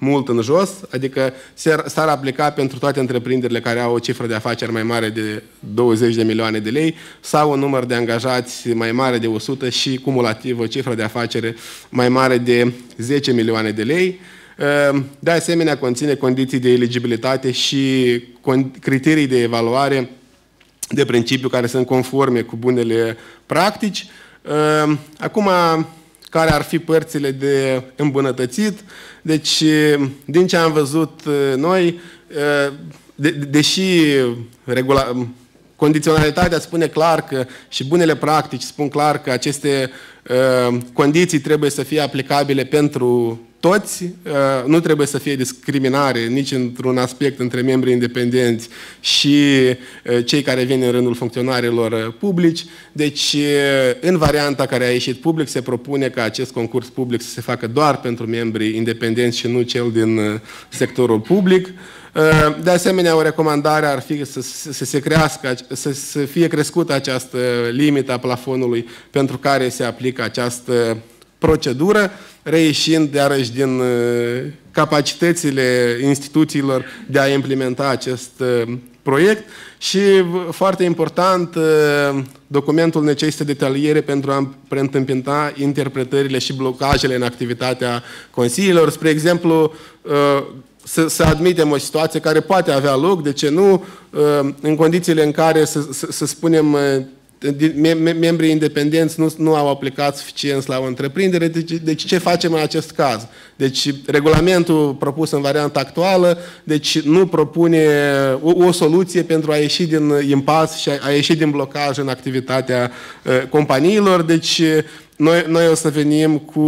mult în jos, adică s-ar aplica pentru toate întreprinderile care au o cifră de afaceri mai mare de douăzeci de milioane de lei sau un număr de angajați mai mare de o sută și cumulativ o cifră de afaceri mai mare de zece milioane de lei. De asemenea, conține condiții de eligibilitate și criterii de evaluare de principiu care sunt conforme cu bunele practici. Acum, care ar fi părțile de îmbunătățit? Deci, din ce am văzut noi, de, deși regula, condiționalitatea spune clar că și bunele practici spun clar că aceste uh, condiții trebuie să fie aplicabile pentru toți, uh, nu trebuie să fie discriminare nici într-un aspect între membrii independenți și uh, cei care vin în rândul funcționarilor publici. Deci, uh, în varianta care a ieșit public, se propune ca acest concurs public să se facă doar pentru membrii independenți și nu cel din uh, sectorul public. De asemenea, o recomandare ar fi să, să se crească, să, să fie crescută această limită a plafonului pentru care se aplică această procedură, reieșind iarăși din capacitățile instituțiilor de a implementa acest proiect și, foarte important, documentul necesită detaliere pentru a preîntâmpina interpretările și blocajele în activitatea consiliilor. Spre exemplu, Să, să admitem o situație care poate avea loc, de ce nu, în condițiile în care, să, să, să spunem, membrii independenți nu, nu au aplicat suficient la o întreprindere, deci, deci ce facem în acest caz? Deci regulamentul propus în varianta actuală, deci nu propune o, o soluție pentru a ieși din impas și a, a ieși din blocaj în activitatea uh, companiilor, deci noi, noi o să venim cu...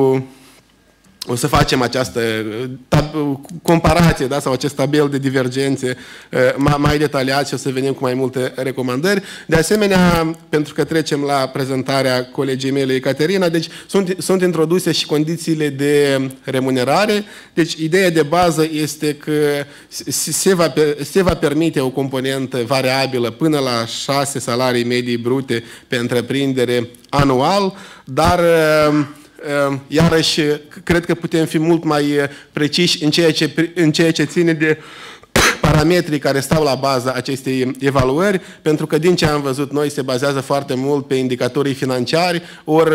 O să facem această comparație, da, sau acest tabel de divergențe mai detaliat și o să venim cu mai multe recomandări. De asemenea, pentru că trecem la prezentarea colegii mele, Ecaterina, deci sunt, sunt introduse și condițiile de remunerare. Deci ideea de bază este că se va, se va permite o componentă variabilă până la șase salarii medii brute pe întreprindere anual, dar iarăși, cred că putem fi mult mai preciși în ceea ce, în ceea ce ține de parametrii care stau la baza acestei evaluări, pentru că din ce am văzut noi se bazează foarte mult pe indicatorii financiari, ori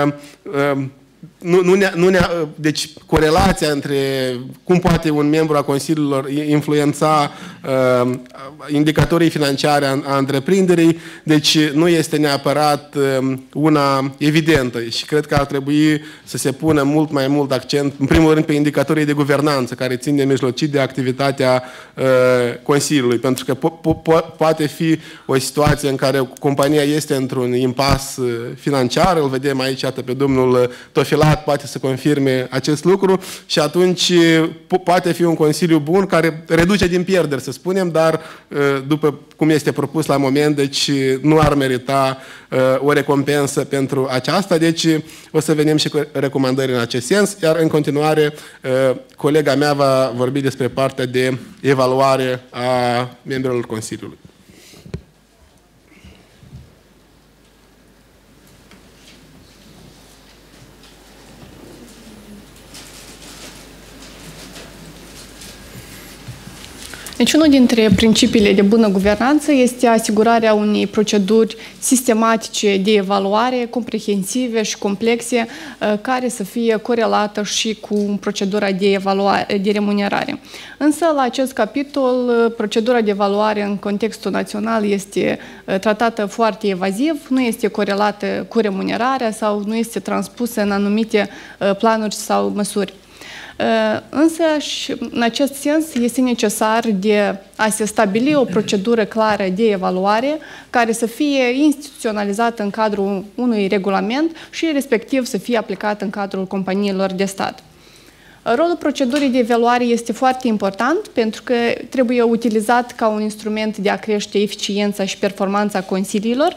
nu, nu ne, nu ne, deci corelația între cum poate un membru a consiliilor influența uh, indicatorii financiare a, a întreprinderii, deci nu este neapărat uh, una evidentă și cred că ar trebui să se pună mult mai mult accent, în primul rând, pe indicatorii de guvernanță, care țin de mijlocit de activitatea uh, consiliului, pentru că po po po poate fi o situație în care compania este într-un impas uh, financiar, îl vedem aici, iată, pe domnul Tofilat, poate să confirme acest lucru și atunci po poate fi un consiliu bun care reduce din pierderi, să spunem, dar după cum este propus la moment, deci nu ar merita o recompensă pentru aceasta, deci o să venim și cu recomandări în acest sens, iar în continuare colega mea va vorbi despre partea de evaluare a membrilor Consiliului. Deci, unul dintre principiile de bună guvernanță este asigurarea unei proceduri sistematice de evaluare, comprehensive și complexe, care să fie corelată și cu procedura de evaluare, de remunerare. Însă, la acest capitol, procedura de evaluare în contextul național este tratată foarte evaziv, nu este corelată cu remunerarea sau nu este transpusă în anumite planuri sau măsuri. Însă, și în acest sens, este necesar de a se stabili o procedură clară de evaluare care să fie instituționalizată în cadrul unui regulament și respectiv să fie aplicată în cadrul companiilor de stat. Rolul procedurii de evaluare este foarte important pentru că trebuie utilizat ca un instrument de a crește eficiența și performanța consiliilor,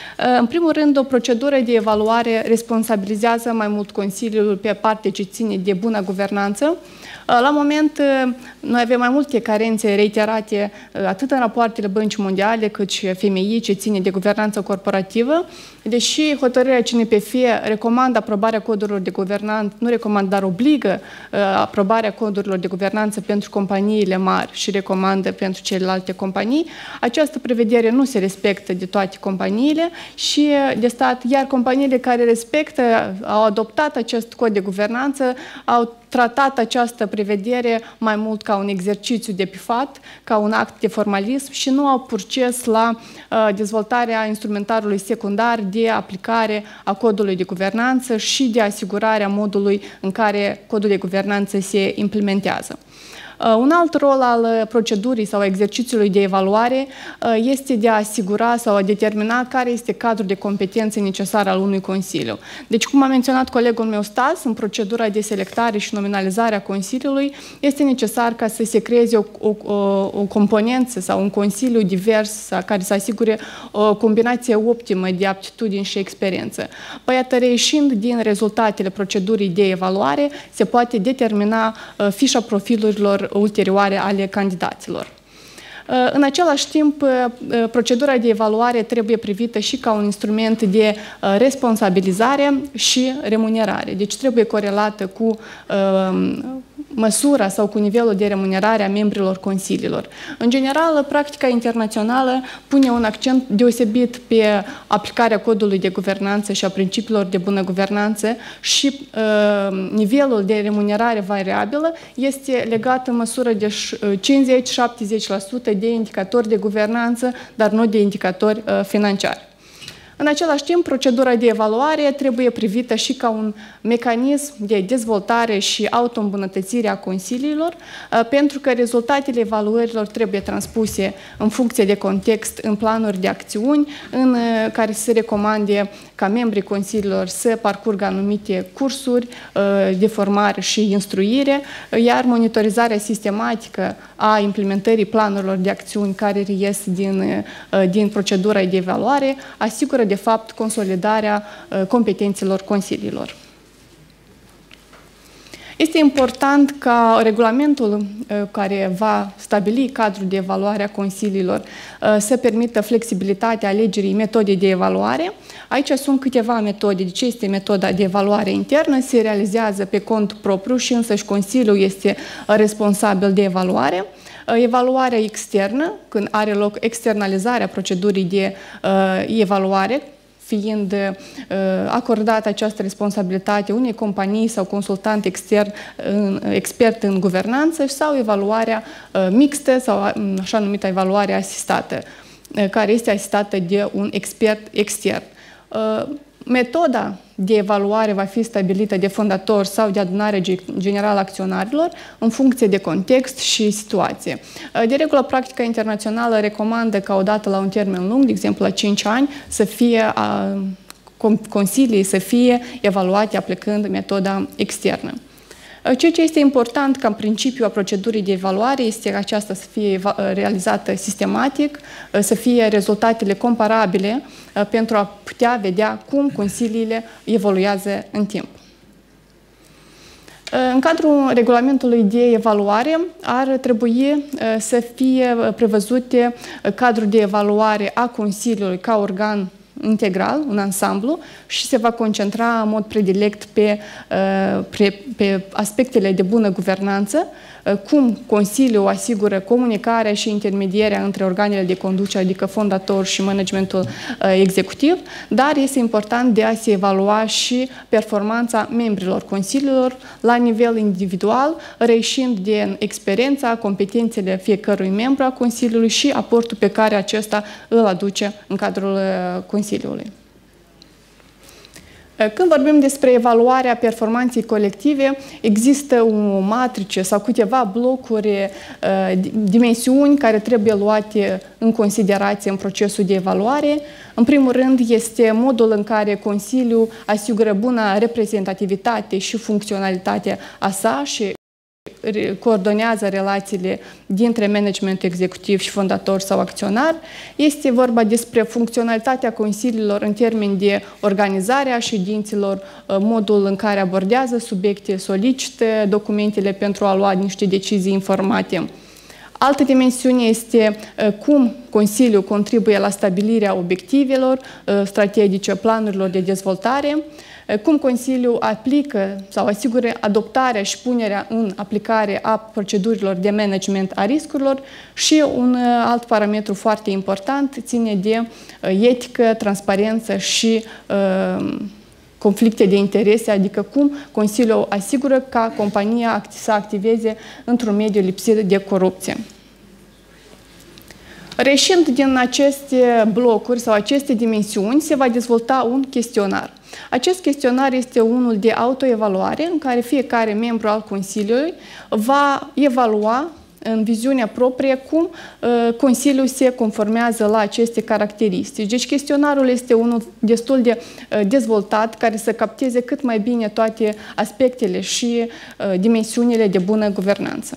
În primul rând, o procedură de evaluare responsabilizează mai mult Consiliul pe partea ce ține de bună guvernanță. La moment, noi avem mai multe carențe reiterate, atât în rapoartele Băncii Mondiale, cât și F M I, ce ține de guvernanță corporativă, deși hotărârea C N P F recomandă aprobarea codurilor de guvernanță, nu recomandă, dar obligă aprobarea codurilor de guvernanță pentru companiile mari și recomandă pentru celelalte companii, această prevedere nu se respectă de toate companiile și de stat, iar companiile care respectă, au adoptat acest cod de guvernanță, au tratat această prevedere mai mult ca un exercițiu de pifat, ca un act de formalism și nu au proces la uh, dezvoltarea instrumentarului secundar de aplicare a codului de guvernanță și de asigurarea modului în care codul de guvernanță se implementează. Un alt rol al procedurii sau exercițiului de evaluare este de a asigura sau a determina care este cadrul de competențe necesar al unui Consiliu. Deci, cum a menționat colegul meu Stas, în procedura de selectare și nominalizare a Consiliului, este necesar ca să se creeze o, o, o componență sau un Consiliu divers care să asigure o combinație optimă de aptitudini și experiență. Păi, iată, reieșind din rezultatele procedurii de evaluare, se poate determina fișa profilurilor ulterioare ale candidaților. În același timp, procedura de evaluare trebuie privită și ca un instrument de responsabilizare și remunerare. Deci trebuie corelată cu măsura sau cu nivelul de remunerare a membrilor consiliilor. În general, practica internațională pune un accent deosebit pe aplicarea codului de guvernanță și a principiilor de bună guvernanță și uh, nivelul de remunerare variabilă este legat în măsură de cincizeci la șaptezeci la sută de indicatori de guvernanță, dar nu de indicatori uh, financiari. În același timp, procedura de evaluare trebuie privită și ca un mecanism de dezvoltare și auto-îmbunătățire a consiliilor, pentru că rezultatele evaluărilor trebuie transpuse în funcție de context în planuri de acțiuni, în care se recomande ca membrii consiliilor să parcurgă anumite cursuri de formare și instruire, iar monitorizarea sistematică a implementării planurilor de acțiuni care reies din, din procedura de evaluare asigură de fapt consolidarea competențelor consiliilor. Este important ca regulamentul care va stabili cadrul de evaluare a consiliilor să permită flexibilitatea alegerii metodei de evaluare. Aici sunt câteva metode. Deci este metoda de evaluare internă, se realizează pe cont propriu și însăși Consiliul este responsabil de evaluare. Evaluarea externă, când are loc externalizarea procedurii de uh, evaluare, fiind uh, acordată această responsabilitate unei companii sau consultant extern, uh, expert în guvernanță, sau evaluarea uh, mixtă sau uh, așa numită evaluare asistată, uh, care este asistată de un expert extern. Uh, Metoda de evaluare va fi stabilită de fondator sau de adunare generală a acționarilor în funcție de context și situație. De regulă, practica internațională recomandă ca odată la un termen lung, de exemplu la cinci ani, să fie a, consilii să fie evaluate aplicând metoda externă. Ceea ce este important ca în principiu a procedurii de evaluare este ca aceasta să fie realizată sistematic, să fie rezultatele comparabile pentru a putea vedea cum consiliile evoluează în timp. În cadrul regulamentului de evaluare ar trebui să fie prevăzute cadrul de evaluare a Consiliului ca organ integral, un ansamblu, și se va concentra în mod predilect pe, pe, pe aspectele de bună guvernanță, cum Consiliul asigură comunicarea și intermedierea între organele de conducere, adică fondator și managementul executiv, dar este important de a se evalua și performanța membrilor Consiliilor la nivel individual, reieșind din experiența, competențele fiecărui membru a Consiliului și aportul pe care acesta îl aduce în cadrul Consiliului. Când vorbim despre evaluarea performanței colective, există o matrice sau câteva blocuri, dimensiuni care trebuie luate în considerație în procesul de evaluare. În primul rând, este modul în care Consiliul asigură buna reprezentativitate și funcționalitate a sa și coordonează relațiile dintre managementul executiv și fondator sau acționar. Este vorba despre funcționalitatea consiliilor în termeni de organizare a ședințelor, modul în care abordează subiecte, solicită documentele pentru a lua niște decizii informate. Altă dimensiune este cum Consiliul contribuie la stabilirea obiectivelor strategice, planurilor de dezvoltare, cum Consiliul aplică sau asigură adoptarea și punerea în aplicare a procedurilor de management a riscurilor și un alt parametru foarte important ține de etică, transparență și uh, conflicte de interese, adică cum Consiliul asigură ca compania să activeze într-un mediu lipsit de corupție. Reșind din aceste blocuri sau aceste dimensiuni, se va dezvolta un chestionar. Acest chestionar este unul de autoevaluare în care fiecare membru al Consiliului va evalua în viziunea proprie cum uh, Consiliul se conformează la aceste caracteristici. Deci chestionarul este unul destul de uh, dezvoltat, care să capteze cât mai bine toate aspectele și uh, dimensiunile de bună guvernanță.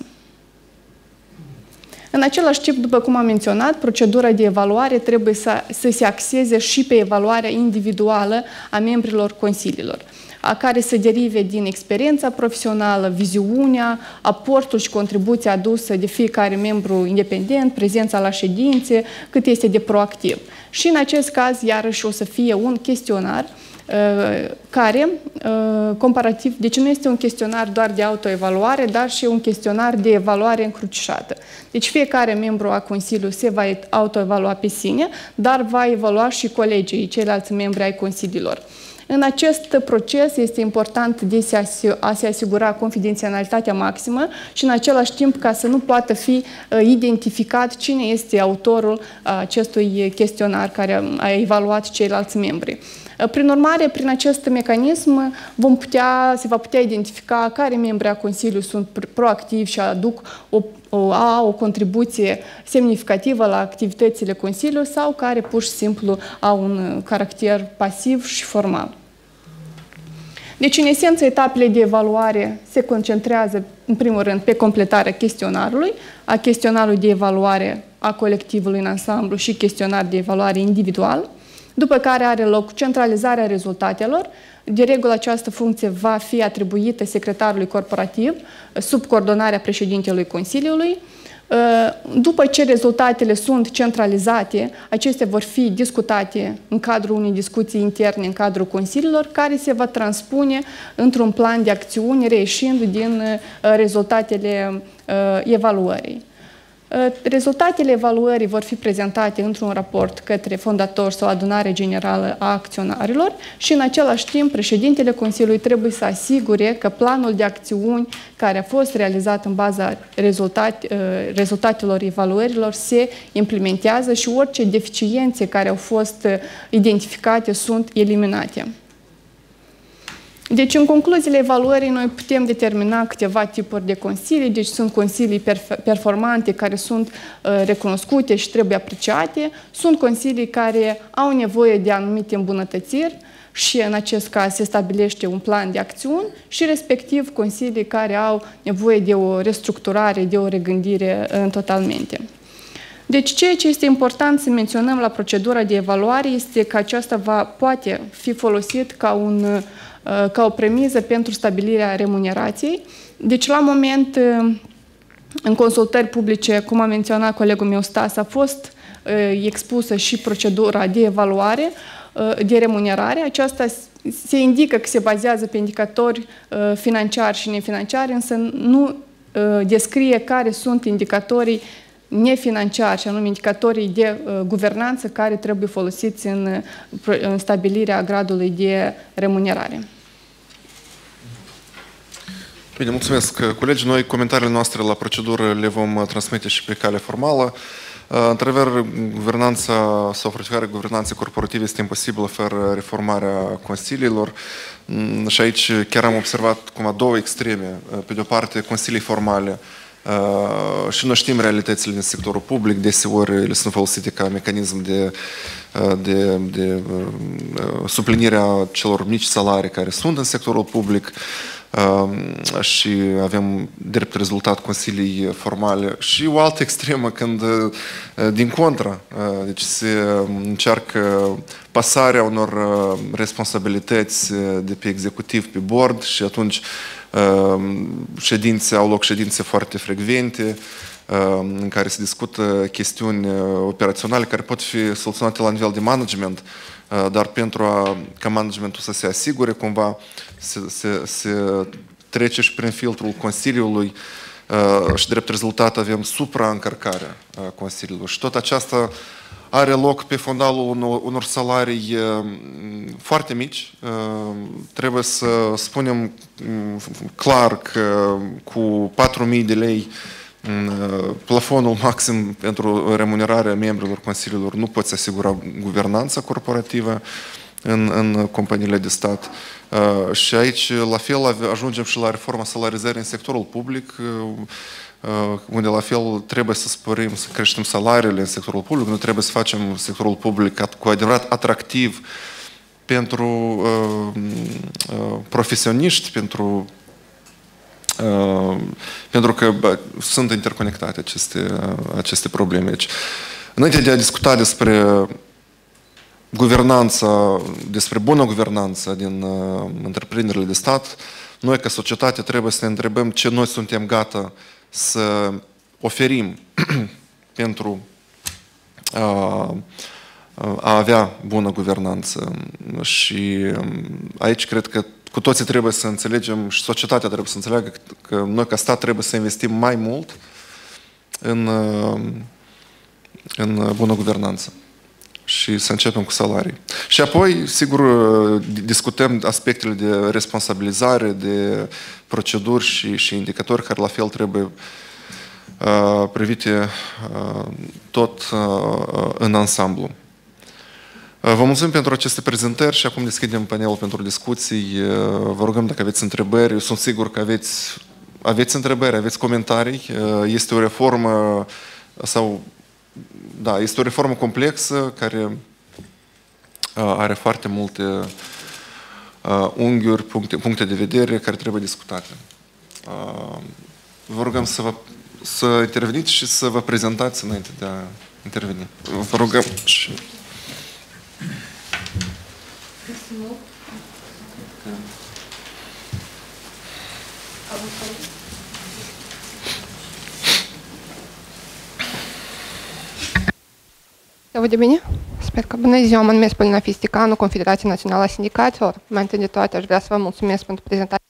În același timp, după cum am menționat, procedura de evaluare trebuie să, să se axeze și pe evaluarea individuală a membrilor consiliilor, a care să derive din experiența profesională, viziunea, aportul și contribuția adusă de fiecare membru independent, prezența la ședințe, cât este de proactiv. Și în acest caz, iarăși, o să fie un chestionar care, comparativ, deci nu este un chestionar doar de autoevaluare, dar și un chestionar de evaluare încrucișată. Deci fiecare membru a Consiliului se va autoevalua pe sine, dar va evalua și colegii, ceilalți membri ai consiliilor. În acest proces este important de a se asigura confidențialitatea maximă și în același timp ca să nu poată fi identificat cine este autorul acestui chestionar care a evaluat ceilalți membri. Prin urmare, prin acest mecanism vom putea, se va putea identifica care membri a Consiliului sunt proactivi și aduc o, o, au o contribuție semnificativă la activitățile Consiliului sau care pur și simplu au un caracter pasiv și formal. Deci, în esență, etapele de evaluare se concentrează, în primul rând, pe completarea chestionarului, a chestionarului de evaluare a colectivului în ansamblu și chestionar de evaluare individual, după care are loc centralizarea rezultatelor. De regulă, această funcție va fi atribuită secretarului corporativ sub coordonarea președintelui Consiliului. După ce rezultatele sunt centralizate, acestea vor fi discutate în cadrul unei discuții interne în cadrul consiliilor, care se va transpune într-un plan de acțiuni reieșind din rezultatele evaluării. Rezultatele evaluării vor fi prezentate într-un raport către fondator sau adunare generală a acționarilor și în același timp președintele Consiliului trebuie să asigure că planul de acțiuni care a fost realizat în baza rezultat, rezultatelor evaluărilor se implementează și orice deficiențe care au fost identificate sunt eliminate. Deci, în concluziile evaluării, noi putem determina câteva tipuri de consilii. Deci, sunt consilii performante care sunt uh, recunoscute și trebuie apreciate. Sunt consilii care au nevoie de anumite îmbunătățiri și, în acest caz, se stabilește un plan de acțiuni și, respectiv, consilii care au nevoie de o restructurare, de o regândire în totalmente. Deci, ceea ce este important să menționăm la procedura de evaluare este că aceasta va, poate fi folosit ca un ca o premiză pentru stabilirea remunerației. Deci, la moment, în consultări publice, cum a menționat colegul meu Stas, a fost expusă și procedura de evaluare, de remunerare. Aceasta se indică că se bazează pe indicatori financiari și nefinanciari, însă nu descrie care sunt indicatorii nefinanciari, și anume indicatorii de uh, guvernanță care trebuie folosiți în, în stabilirea gradului de remunerare. Bine, mulțumesc, colegi. Noi comentariile noastre la procedură le vom transmite și pe cale formală. Într-adevăr, guvernanța sau fortificarea guvernanței corporative este imposibilă fără reformarea consiliilor. Și aici chiar am observat cum două extreme. Pe de o parte, consilii formale, Uh, și noi știm realitățile din sectorul public, deseori ele sunt folosite ca mecanism de, de, de uh, suplinirea celor mici salarii care sunt în sectorul public. și avem drept rezultat consilii formale. Și o altă extremă când, din contră, deci se încearcă pasarea unor responsabilități de pe executiv pe board și atunci ședințe, au loc ședințe foarte frecvente în care se discută chestiuni operaționale care pot fi soluționate la nivel de management, dar pentru a, ca managementul să se asigure cumva, se, se, se trece și prin filtrul Consiliului și drept rezultat avem supraîncărcarea Consiliului. Și tot aceasta are loc pe fondalul unor, unor salarii foarte mici. Trebuie să spunem clar că cu patru mii de lei plafonul maxim pentru remunerarea membrilor Consiliilor nu poți asigura guvernanța corporativă în, în companiile de stat. Uh, și aici, la fel, ajungem și la reforma salarizării în sectorul public, uh, unde, la fel, trebuie să sporim, să creștem salariile în sectorul public, nu trebuie să facem sectorul public cu adevărat atractiv pentru uh, uh, profesioniști, pentru Uh, pentru că bă, sunt interconectate aceste, uh, aceste probleme. Deci, înainte de a discuta despre guvernanța, despre bună guvernanță din uh, întreprinderile de stat, noi ca societate trebuie să ne întrebăm ce noi suntem gata să oferim pentru uh, a avea bună guvernanță. Și aici cred că cu toții trebuie să înțelegem și societatea trebuie să înțeleagă că noi ca stat trebuie să investim mai mult în, în bună guvernanță și să începem cu salarii. Și apoi, sigur, discutăm aspectele de responsabilizare, de proceduri și, și indicatori care la fel trebuie uh, privite uh, tot uh, în ansamblu. Vă mulțumim pentru aceste prezentări și acum deschidem panelul pentru discuții. Vă rugăm dacă aveți întrebări. Eu sunt sigur că aveți, aveți întrebări, aveți comentarii. Este o reformă sau da, este o reformă complexă care are foarte multe unghiuri, puncte, puncte de vedere care trebuie discutate. Vă rugăm să, vă, să interveniți și să vă prezentați înainte de a interveni. Vă rugăm și... Se aude bine? Sper că bună ziua, mă numesc Polina Fisticanu, Confederația Națională a Sindicaților. Mai întâi de toate aș vrea să vă mulțumesc pentru prezentarea.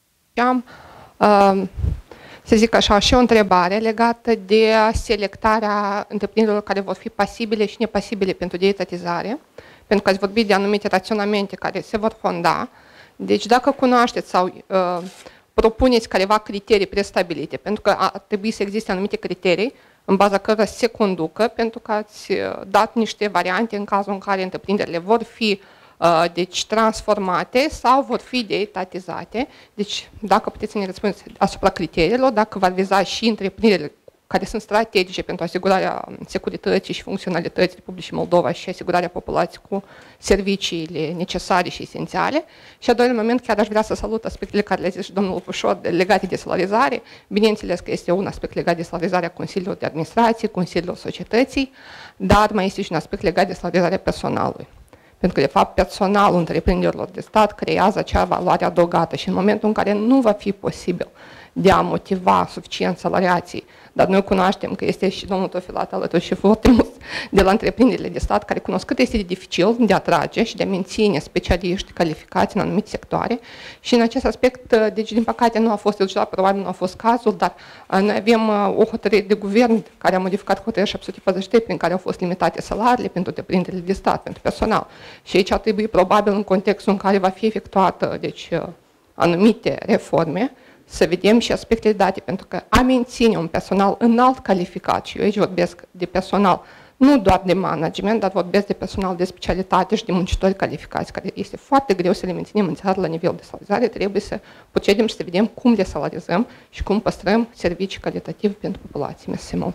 Am, uh, să zic așa, și o întrebare legată de selectarea întreprinderilor care vor fi pasibile și nepasibile pentru de-etatizare, pentru că ați vorbit de anumite raționamente care se vor fonda. Deci dacă cunoașteți sau uh, propuneți careva criterii prestabilite, pentru că ar trebui să existe anumite criterii în baza cărora se conducă, pentru că ați dat niște variante în cazul în care întreprinderile vor fi uh, deci, transformate sau vor fi de-etatizate. Deci, dacă puteți să ne răspundeți asupra criteriilor, dacă va viza și întreprinderile care sunt strategice pentru asigurarea securității și funcționalității Republicii Moldova și asigurarea populației cu serviciile necesare și esențiale. Și, a doilea moment, chiar aș vrea să salut aspectele care le-a zis și domnul Pușor legate de salarizare. Bineînțeles că este un aspect legat de salarizarea Consiliilor de Administrație, Consiliilor Societății, dar mai este și un aspect legat de salarizarea personalului. Pentru că, de fapt, personalul întreprinderilor de stat creează acea valoare adăugată și în momentul în care nu va fi posibil de a motiva suficient salariații, dar noi cunoaștem că este și domnul Tofilat alături și foarte mulți de la întreprinderile de stat care cunosc cât este de dificil de a atrage și de a menține specialiști calificați în anumite sectoare și în acest aspect, deci din păcate nu a fost rezultat, probabil nu a fost cazul, dar noi avem o hotărâre de guvern care a modificat hotărârea șapte sute patruzeci și trei prin care au fost limitate salariile pentru întreprinderile de stat, pentru personal. Și aici ar trebui probabil în contextul în care va fi efectuată deci, anumite reforme, să vedem și aspectele date, pentru că a menține un personal înalt calificat, și eu aici vorbesc de personal, nu doar de management, dar vorbesc de personal de specialitate și de muncitori calificați, care este foarte greu să le menținem în țară la nivel de salarizare, trebuie să procedem și să vedem cum le salarizăm și cum păstrăm servicii calitative pentru populație. Mersi mult!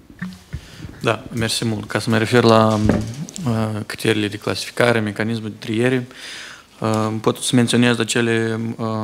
Da, mersi mult. Ca să mă refer la uh, criteriile de clasificare, mecanismul de triere, Pot să menționez acele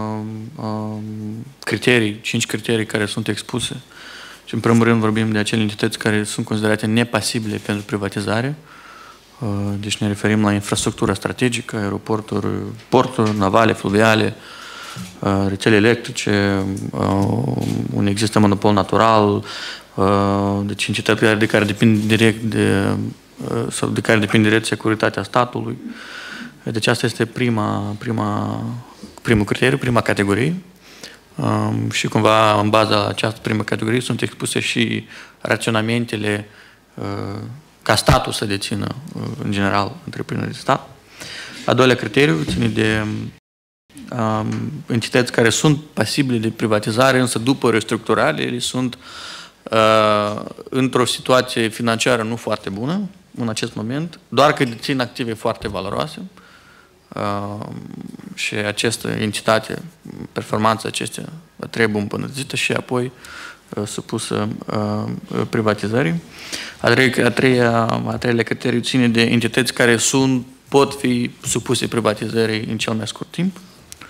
criterii, cinci criterii care sunt expuse. Și în primul rând vorbim de acele entități care sunt considerate nepasibile pentru privatizare. Deci ne referim la infrastructura strategică, aeroporturi, porturi navale, fluviale, rețele electrice, unde există monopol natural, deci entități de care depind direct de, sau de care depind direct securitatea statului. Deci asta este prima, prima, primul criteriu, prima categorie. Um, și cumva în baza la această primă categorie sunt expuse și raționamentele uh, ca statul să dețină, uh, în general, întreprinderile de stat. A doilea criteriu ține de um, entități care sunt pasibile de privatizare, însă după restructurare, ele sunt uh, într-o situație financiară nu foarte bună în acest moment, doar că dețin active foarte valoroase. Uh, și această entitate, performanța acestea trebuie îmbunătățită și apoi uh, supusă uh, privatizării. A treia, a treia, a treilea criteriu ține de entități care sunt, pot fi supuse privatizării în cel mai scurt timp,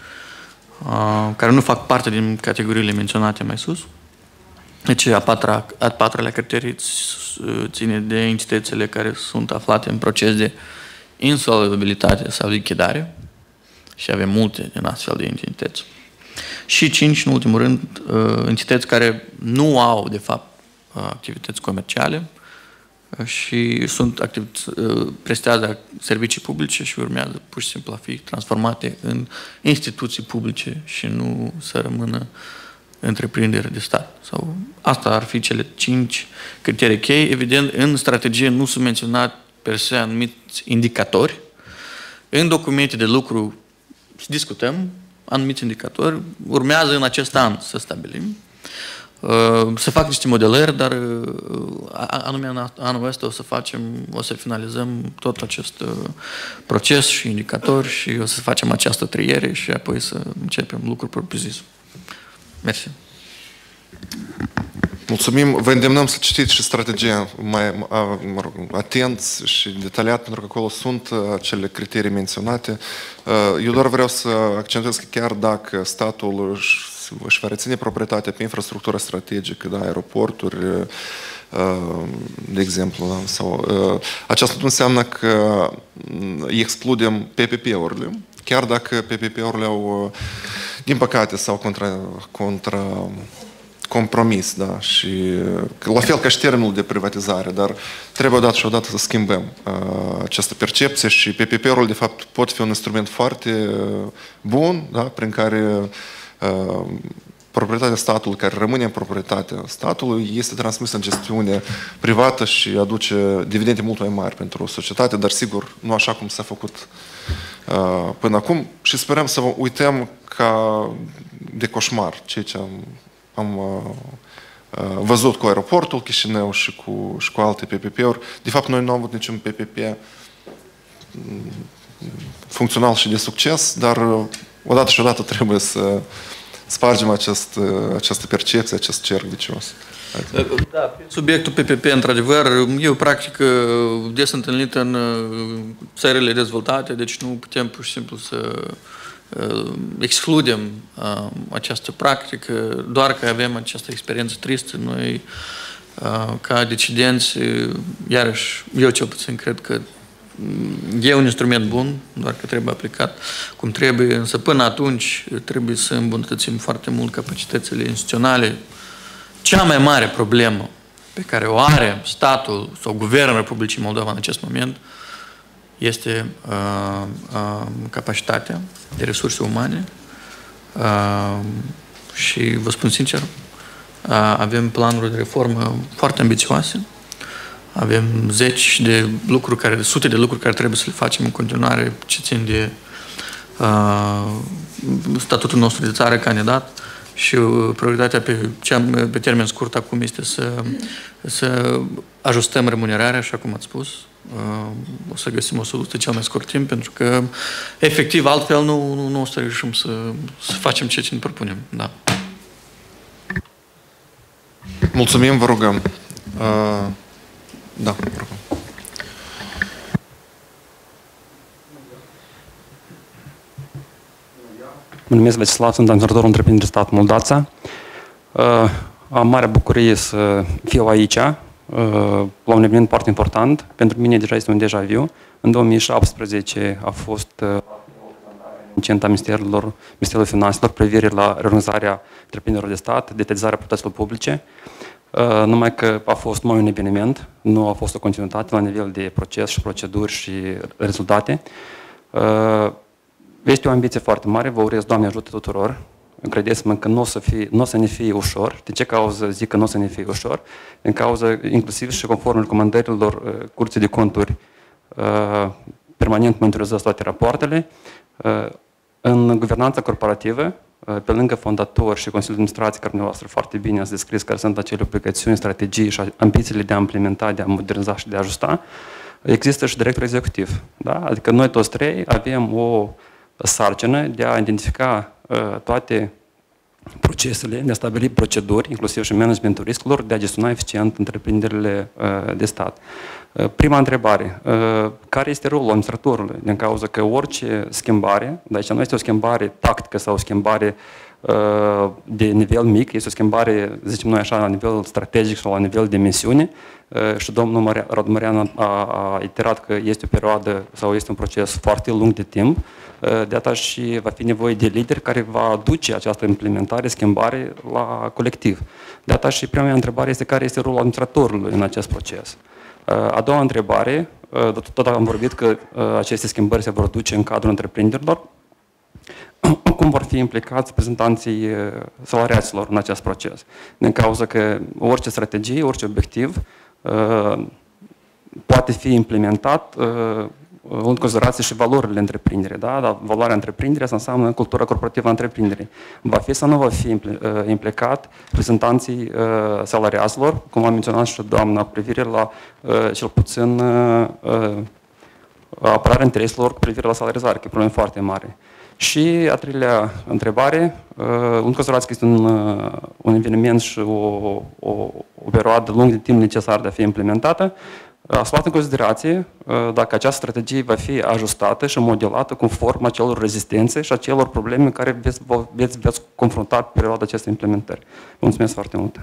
uh, care nu fac parte din categoriile menționate mai sus. Deci a, patra, a patrulea criteriu ține de entitățile care sunt aflate în proces de insolvabilitate sau lichidare și avem multe din astfel de entități. Și cinci, în ultimul rând, entități care nu au, de fapt, activități comerciale și sunt activități, prestează servicii publice și urmează pur și simplu a fi transformate în instituții publice și nu să rămână întreprindere de stat. Sau asta ar fi cele cinci criterii cheie. Evident, în strategie nu sunt menționat per se anumiți indicatori. În documente de lucru discutăm anumiți indicatori. Urmează în acest an să stabilim. Să fac niște modelări, dar anume anul ăsta o să facem, o să finalizăm tot acest proces și indicatori și o să facem această triere și apoi să începem lucrul propriu-zis. Mersi. Mulțumim. Vă îndemnăm să citiți și strategia mai mă rog, atenți și detaliat, pentru că acolo sunt acele criterii menționate. Eu doar vreau să accentuez că chiar dacă statul își, își va reține proprietatea pe infrastructura strategică, da, aeroporturi, de exemplu, sau, aceasta nu înseamnă că excludem P P P-urile, chiar dacă P P P-urile au, din păcate, sau contra, contra compromis, da, și la fel ca și termenul de privatizare, dar trebuie odată și odată să schimbăm uh, această percepție și P P P-ul, de fapt, pot fi un instrument foarte uh, bun, da, prin care uh, proprietatea statului, care rămâne în proprietatea statului, este transmisă în gestiune privată și aduce dividende mult mai mari pentru societate, dar sigur, nu așa cum s-a făcut uh, până acum și sperăm să uităm ca de coșmar ceea ce am am uh, văzut cu aeroportul Chișinău și cu, și cu alte P P P-uri. De fapt, noi nu am avut niciun P P P funcțional și de succes, dar odată și odată trebuie să spargem acest, această percepție, acest cerc vicios. Da, subiectul P P P, într-adevăr, e o practică des întâlnită în țările dezvoltate, deci nu putem pur și simplu să excludem uh, această practică, doar că avem această experiență tristă. Noi, uh, ca decidenți, iarăși, eu cel puțin cred că e un instrument bun, doar că trebuie aplicat cum trebuie, însă până atunci trebuie să îmbunătățim foarte mult capacitățile instituționale. Cea mai mare problemă pe care o are statul sau guvernul Republicii Moldova în acest moment este uh, uh, capacitatea de resurse umane uh, și vă spun sincer, uh, avem planuri de reformă foarte ambițioase, avem zeci de lucruri, care, sute de lucruri care trebuie să le facem în continuare, ce țin de uh, statutul nostru de țară candidat și prioritatea pe, cea, pe termen scurt acum este să, să ajustăm remunerarea, așa cum ați spus. O să găsim o soluție cel mai scurt timp, pentru că, efectiv, altfel nu, nu, nu o să reușim să, să facem ceea ce ne propunem. Da. Mulțumim, vă rugăm. Uh, da, vă rugăm. Mă numesc Vecislav, sunt administratorul întreprinderii stat Moldața. Am mare bucurie să fiu aici, la un eveniment foarte important. Pentru mine deja este un deja vu. În două mii șaptesprezece a fost în centra Ministerilor, Ministerului Finanțelor privire la reorganizarea întreprinderilor de stat, detetizarea proprietăților publice. Numai că a fost mai un eveniment, nu a fost o continuitate la nivel de proces și proceduri și rezultate. Este o ambiție foarte mare, vă urez, Doamne ajută tuturor. Credeți-mă că nu o să, fie, nu o să ne fie ușor. De ce cauză zic că nu o să ne fie ușor? Din cauza, inclusiv și conform recomandărilor uh, Curții de Conturi, uh, permanent monitorizează toate rapoartele. Uh, în guvernanța corporativă, uh, pe lângă fondatori și Consiliul de Administrație, care dumneavoastră foarte bine ați descris care sunt acele obligațiuni, strategii și ambițiile de a implementa, de a moderniza și de a ajusta, există și director executiv. Da? Adică noi toți trei avem o sarcină de a identifica uh, toate procesele, de a stabili proceduri, inclusiv și managementul riscurilor, de a gestiona eficient întreprinderile uh, de stat. Uh, prima întrebare, uh, care este rolul administratorului? Din cauza că orice schimbare, dar aici nu este o schimbare tactică sau o schimbare uh, de nivel mic, este o schimbare, zicem noi așa, la nivel strategic sau la nivel de misiune, uh, și domnul Radu a, a iterat că este o perioadă sau este un proces foarte lung de timp. De data și va fi nevoie de lideri care va aduce această implementare, schimbare la colectiv. De data și prima mea întrebare este care este rolul administratorului în acest proces. A doua întrebare, tot am vorbit că aceste schimbări se vor duce în cadrul întreprinderilor. Cum vor fi implicați reprezentanții salariaților în acest proces? Din cauza că orice strategie, orice obiectiv poate fi implementat în considerație și valorile întreprinderii. Da? Dar valoarea întreprinderii asta înseamnă cultura corporativă a întreprinderii. Va fi sau nu va fi implicat reprezentanții salariaților, cum am menționat și doamna, cu privire la cel puțin apărarea intereselor cu privire la salarizare, că e o problemă foarte mare. Și a treilea întrebare, în considerație că este un, un eveniment și o, o, o perioadă lungă de timp necesară de a fi implementată, ați luat în considerație dacă această strategie va fi ajustată și modelată conform acelor rezistențe și acelor probleme care veți, veți, veți confrunta pe perioada acestei implementări. Mulțumesc foarte mult!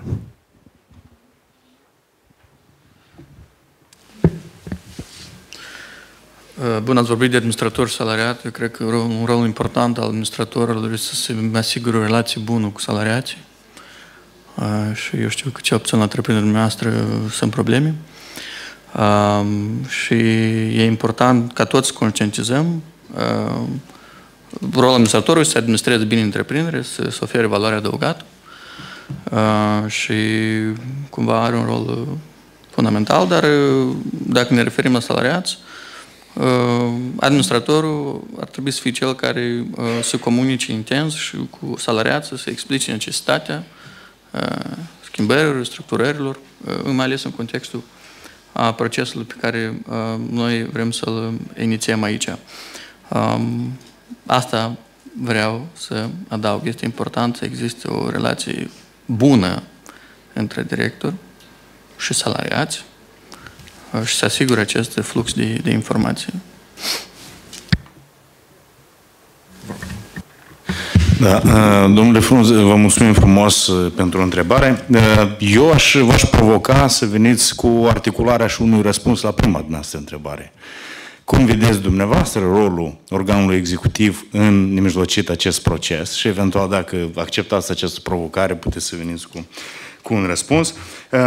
Bun, ați vorbit de administrator și salariat. Eu cred că un rol important al administratorului este să se asigure o relație bună cu salariații. Și eu știu că cel puțin la întreprinderea noastră sunt probleme. Uh, și e important ca toți să conștientizăm uh, rolul administratorului să administreze bine întreprinderea, să, să ofere valoare adăugată uh, și cumva are un rol fundamental, dar dacă ne referim la salariați, uh, administratorul ar trebui să fie cel care uh, să comunice intens și cu salariații, să explice necesitatea uh, schimbărilor, restructurărilor, uh, mai ales în contextul a procesului pe care uh, noi vrem să-l inițiem aici. Um, asta vreau să adaug. Este important să existe o relație bună între director și salariați uh, și să asigure acest flux de, de informații. Da, domnule Frunz, vă mulțumim frumos pentru întrebare. Eu aș, v-aș provoca să veniți cu articularea și unui răspuns la prima dumneavoastră întrebare. Cum vedeți dumneavoastră rolul organului executiv în nemijlocit acest proces și eventual dacă acceptați această provocare puteți să veniți cu, cu un răspuns.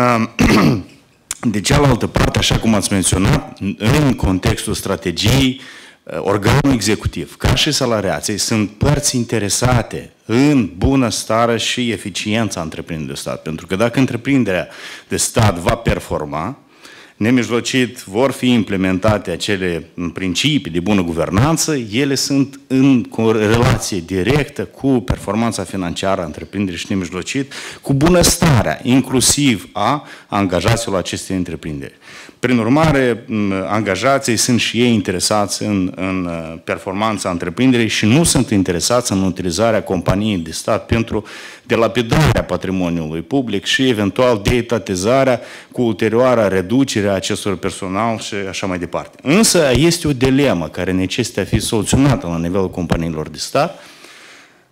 De cealaltă parte, așa cum ați menționat, în contextul strategiei, organul executiv, ca și salariații, sunt părți interesate în bunăstarea și eficiența întreprinderii de stat. Pentru că dacă întreprinderea de stat va performa, nemijlocit vor fi implementate acele principii de bună guvernanță, ele sunt în relație directă cu performanța financiară a întreprinderii și nemijlocit, cu bunăstarea, inclusiv a angajaților acestei întreprinderi. Prin urmare, angajații sunt și ei interesați în, în performanța întreprinderii și nu sunt interesați în utilizarea companiei de stat pentru delapidarea patrimoniului public și eventual deetatizarea cu ulterioara reducere a acestor personal și așa mai departe. Însă este o dilemă care necesită a fi soluționată la nivelul companiilor de stat.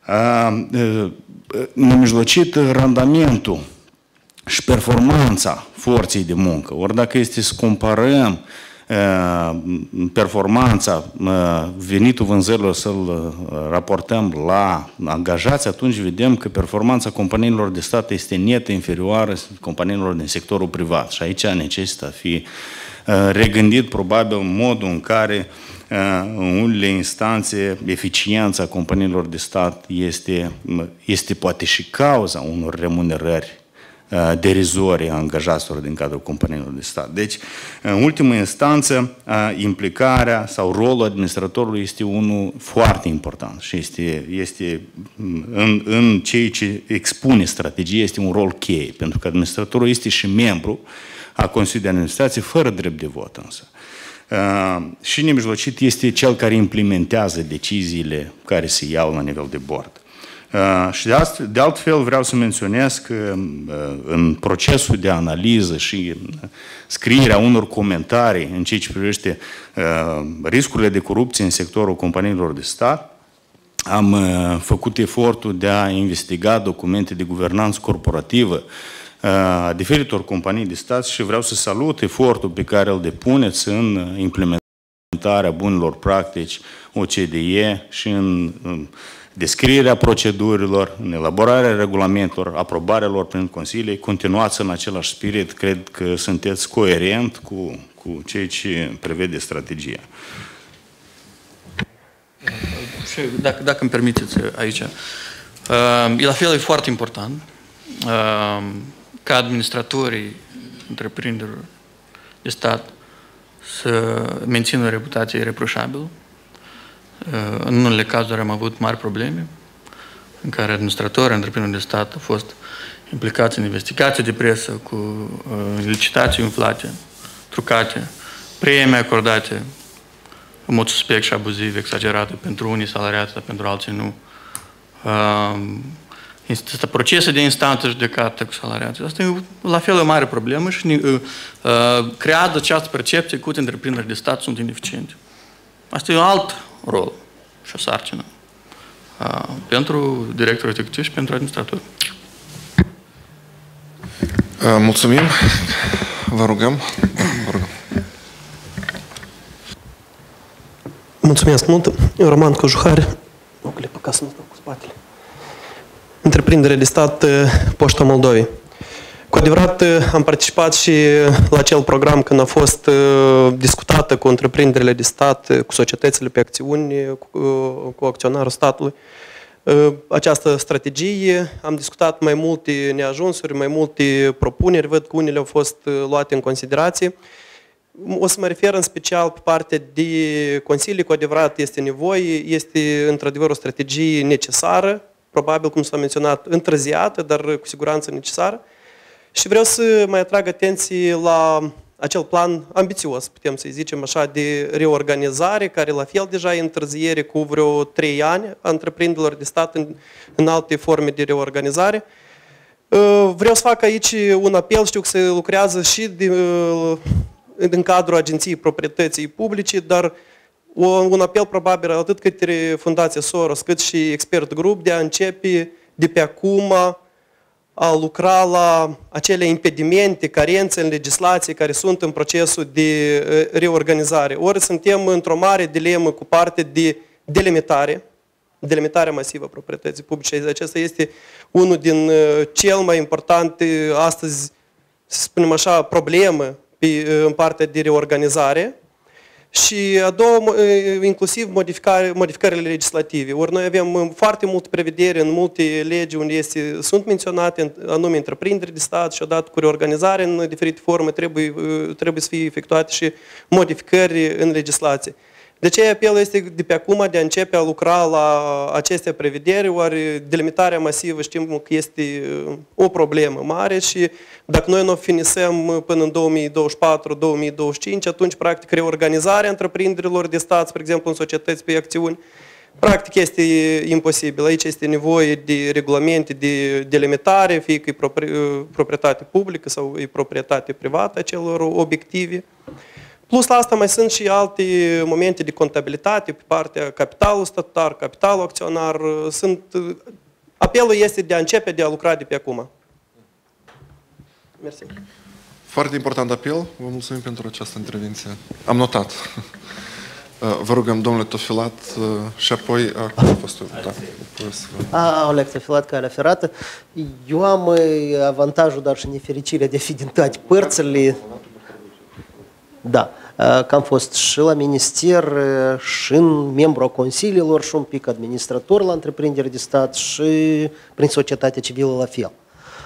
nemijlocit randamentul și performanța forței de muncă. Ori dacă este să comparăm performanța, venitul vânzărilor să-l raportăm la angajați, atunci vedem că performanța companiilor de stat este net inferioară companiilor din sectorul privat. Și aici necesită a fi regândit probabil modul în care în unele instanțe eficiența companiilor de stat este, este poate și cauza unor remunerări derizorii a angajaților din cadrul companiilor de stat. Deci, în ultimă instanță, implicarea sau rolul administratorului este unul foarte important și este, este în, în ceea ce expune strategia, este un rol cheie, pentru că administratorul este și membru a Consiliului de Administrație, fără drept de vot însă. Uh, și nemijlocit este cel care implementează deciziile care se iau la nivel de board. Uh, și de, alt, de altfel vreau să menționez că uh, în procesul de analiză și uh, scrierea unor comentarii în ceea ce privește uh, riscurile de corupție în sectorul companiilor de stat, am uh, făcut efortul de a investiga documente de guvernanță corporativă a diferitor companii de stat și vreau să salut efortul pe care îl depuneți în implementarea bunelor practici O C D E și în descrierea procedurilor, în elaborarea regulamentelor, aprobarea lor prin Consilii. Continuați în același spirit, cred că sunteți coerent cu, cu ceea ce prevede strategia. Și dacă, dacă îmi permiteți aici, e la fel, e foarte important ca administratorii întreprinderilor de stat să mențină o reputație ireproșabilă. În unele cazuri am avut mari probleme în care administratorii întreprinderilor de stat au fost implicați în investigații de presă cu licitații umflate, trucate, premii acordate în mod suspect și abuziv, exagerate pentru unii salariați, dar pentru alții nu. Este procese de instanță judecată cu salariații. Asta e la fel o mare problemă și uh, creează această percepție că întreprinderile de stat sunt ineficiente. Asta e un alt rol și o sarcină uh, pentru directorul executiv și pentru administrator. Uh, mulțumim. Vă rugăm. Vă rugăm. Mulțumesc mult. Roman Cojuhare. O clipă ca să nu stau cu spatele. Întreprindere de stat Poșta Moldovei. Cu adevărat am participat și la acel program când a fost discutată cu întreprinderile de stat, cu societățile pe acțiuni, cu, cu acționarul statului. Această strategie, am discutat mai multe neajunsuri, mai multe propuneri, văd că unele au fost luate în considerație. O să mă refer în special pe partea de consilii, cu adevărat este nevoie, este într-adevăr o strategie necesară, probabil, cum s-a menționat, întârziată, dar cu siguranță necesară. Și vreau să mai atrag atenție la acel plan ambițios, putem să-i zicem așa, de reorganizare, care la fel deja e întârziere cu vreo trei ani a întreprinderilor de stat în, în alte forme de reorganizare. Vreau să fac aici un apel, știu că se lucrează și de, în cadrul Agenției Proprietății Publice, dar un apel probabil atât către Fundația Soros, cât și Expert Group de a începe de pe acum a lucra la acele impedimente, carențe în legislație care sunt în procesul de reorganizare. Ori suntem într-o mare dilemă cu parte de delimitare, delimitarea masivă a proprietății publice. Acesta este unul din cel mai importante astăzi, să spunem așa, problemă pe, în partea de reorganizare. Și a doua, inclusiv modificare, modificările legislative. Ori noi avem foarte multe prevederi în multe legi unde este, sunt menționate anume întreprinderi de stat și odată cu reorganizare în diferite forme trebuie, trebuie să fie efectuate și modificări în legislație. De aceea apelul este de pe acum de a începe a lucra la aceste prevederi, ori delimitarea masivă știm că este o problemă mare și dacă noi nu o finisăm până în două mii douăzeci și patru două mii douăzeci și cinci, atunci practic reorganizarea întreprinderilor de stat, spre exemplu în societăți pe acțiuni, practic este imposibil. Aici este nevoie de regulamente de delimitare, fie că e proprietate publică sau e proprietate privată a celor obiective. Plus la asta mai sunt și alte momente de contabilitate pe partea capitalul statutar, capitalul acționar. Sunt, apelul este de a începe de a lucra de pe acum. Mersi. Foarte important apel. Vă mulțumim pentru această intervenție. Am notat. Vă rugăm, domnule Tofilat, și apoi a fost da. Oleg Tofilat, Calea Ferată. Eu am avantajul, dar și nefericirea de a fi din toate părțile. Da, că am fost și la minister, și membru a consiliilor, și un pic administrator la întreprinderi de stat, și prin societatea civilă la fel.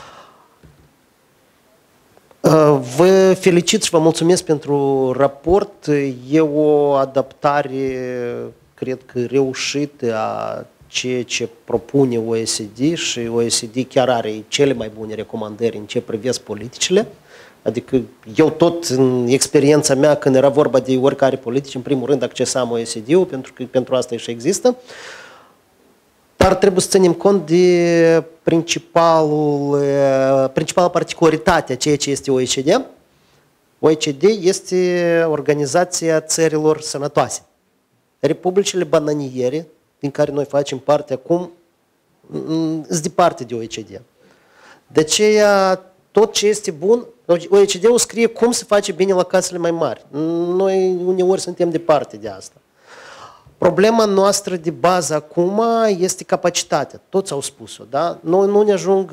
Vă felicit și vă mulțumesc pentru raport. E o adaptare, cred că reușită a ceea ce propune O E C D și O E C D chiar are cele mai bune recomandări în ce privesc politicile. Adică eu tot în experiența mea când era vorba de oricare politici, în primul rând accesam O E C D-ul pentru că pentru asta și există. Dar trebuie să ținem cont de principalul, principala particularitate a ceea ce este O E C D. O E C D este Organizația Țărilor Sănătoase. Republicile bananiere, din care noi facem parte acum, sunt departe de O E C D. De aceea, tot ce este bun, O E C D-ul scrie cum se face bine la casele mai mari. Noi uneori suntem departe de asta. Problema noastră de bază acum este capacitatea. Toți au spus-o, da? Noi nu ne ajung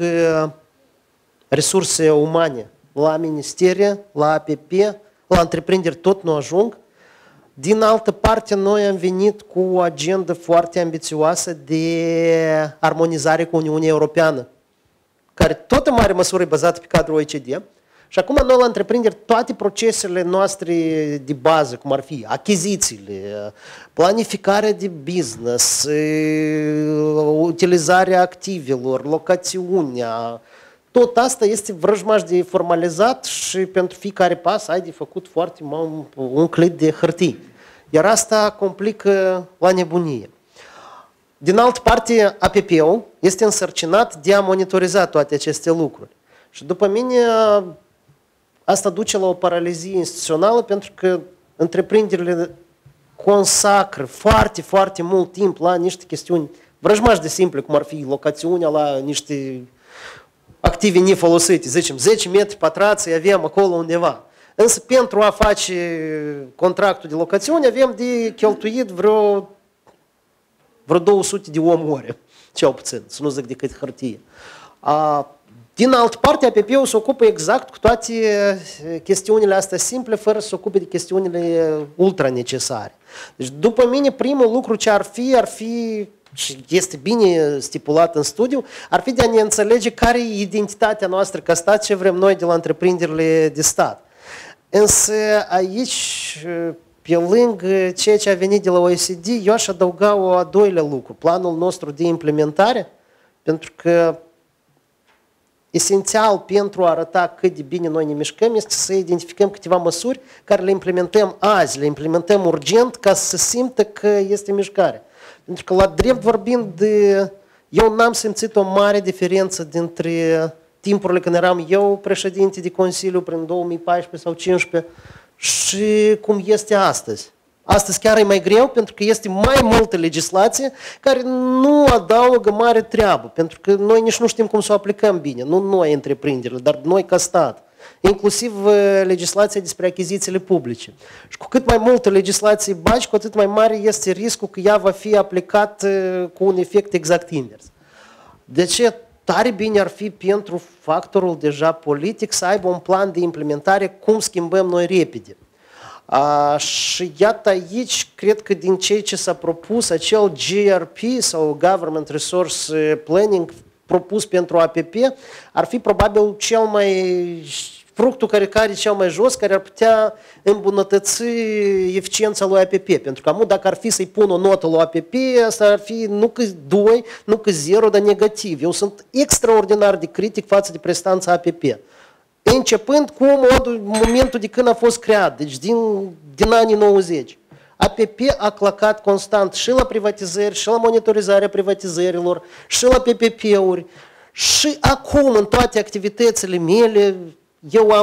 resurse umane la ministere, la A P P, la întreprinderi tot nu ajung. Din altă parte, noi am venit cu o agendă foarte ambițioasă de armonizare cu Uniunea Europeană, care tot în mare măsură e bazată pe cadrul O E C D. Și acum noi la întreprinderi toate procesele noastre de bază, cum ar fi achizițiile, planificarea de business, utilizarea activelor, locațiunea, tot asta este vrăjmaș de formalizat și pentru fiecare pas ai de făcut foarte mult un clip de hârtii. Iar asta complică la nebunie. Din altă parte, A P P-ul este însărcinat de a monitoriza toate aceste lucruri. Și după mine, asta duce la o paralizie instituțională pentru că întreprinderile consacră foarte, foarte mult timp la niște chestiuni vrăjmaș de simple, cum ar fi locațiunea la niște active nefolosite, zicem zece metri pătrați avem acolo undeva. Însă pentru a face contractul de locațiune avem de cheltuit vreo, vreo două sute de omori, cel puțin, să nu zic decât hârtie. A, din altă parte, A P P-ul se ocupă exact cu toate chestiunile astea simple, fără să se ocupe de chestiunile ultra necesare. Deci, după mine, primul lucru ce ar fi, ar fi, și este bine stipulat în studiu, ar fi de a ne înțelege care e identitatea noastră ca stat, ce vrem noi de la întreprinderile de stat. Însă aici, pe lângă ceea ce a venit de la O E C D, eu aș adăuga o a doilea lucru, planul nostru de implementare, pentru că esențial pentru a arăta cât de bine noi ne mișcăm este să identificăm câteva măsuri care le implementăm azi, le implementăm urgent ca să se simtă că este mișcare. Pentru că la drept vorbind, eu n-am simțit o mare diferență dintre timpurile când eram eu președinte de Consiliu prin două mii paisprezece sau două mii cincisprezece și cum este astăzi. Astăzi chiar e mai greu pentru că este mai multă legislație care nu adaugă mare treabă, pentru că noi nici nu știm cum să o aplicăm bine, nu noi întreprinderile, dar noi ca stat. Inclusiv legislația despre achizițiile publice. Și cu cât mai multă legislație bagi, cu atât mai mare este riscul că ea va fi aplicată cu un efect exact invers. De ce tare bine ar fi pentru factorul deja politic să aibă un plan de implementare cum schimbăm noi repede. A, și iată aici, cred că din ceea ce s-a propus, acel G R P sau Government Resource Planning propus pentru A P P, ar fi probabil cel mai, fructul care care cel mai jos, care ar putea îmbunătăți eficiența lui A P P. Pentru că amu, dacă ar fi să-i pun o notă lui A P P, asta ar fi nu că doi, nu că zero, dar negativ. Eu sunt extraordinar de critic față de prestanța A P P. Începând cu modul, momentul de când a fost creat, deci din, din anii nouăzeci. A P P a clacat constant și la privatizări, și la monitorizarea privatizărilor, și la P P P-uri. Și acum, în toate activitățile mele, eu am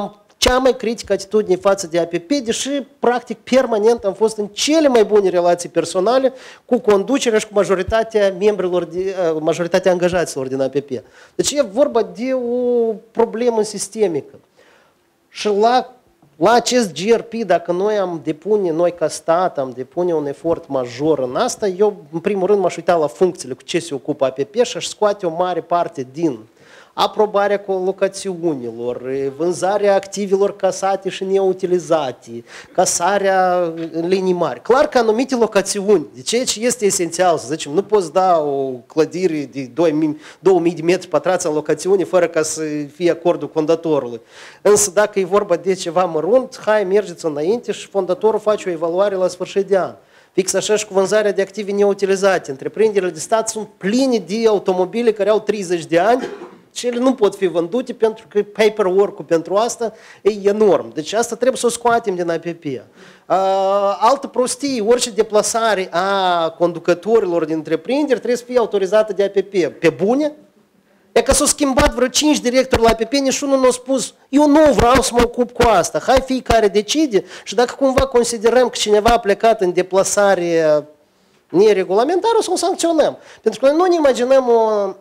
cea mai critică atitudine față de A P P, deși practic permanent am fost în cele mai bune relații personale cu conducerea și cu majoritatea membrilor, de, majoritatea angajaților din A P P. Deci e vorba de o problemă sistemică. Și la, la acest G R P, dacă noi am depune, noi ca stat, am depune un efort major în asta, eu în primul rând m-aș uita la funcțiile cu ce se ocupă A P P și aș scoate o mare parte din aprobarea colocațiunilor, vânzarea activelor casate și neutilizate, casarea în linii mari. Clar că anumite locațiuni, de ceea ce este esențial, să zicem, nu poți da o clădire de două mii de metri pătrați în locațiune fără ca să fie acordul fondatorului. Însă dacă e vorba de ceva mărunt, hai, mergeți înainte și fondatorul face o evaluare la sfârșit de an. Fix așa și cu vânzarea de active neutilizate. Întreprinderile de stat sunt pline de automobile care au treizeci de ani și ele nu pot fi vândute pentru că paperwork-ul pentru asta e enorm. Deci asta trebuie să o scoatem din A P P. Altă prostie, orice deplasare a conducătorilor din întreprinderi trebuie să fie autorizată de A P P. Pe bune? E că s-au schimbat vreo cinci directori la A P P, niciunul nu a spus, eu nu vreau să mă ocup cu asta, hai fiecare decide și dacă cumva considerăm că cineva a plecat în deplasare neregulamentară, o să o sancționăm. Pentru că noi nu ne imaginăm o,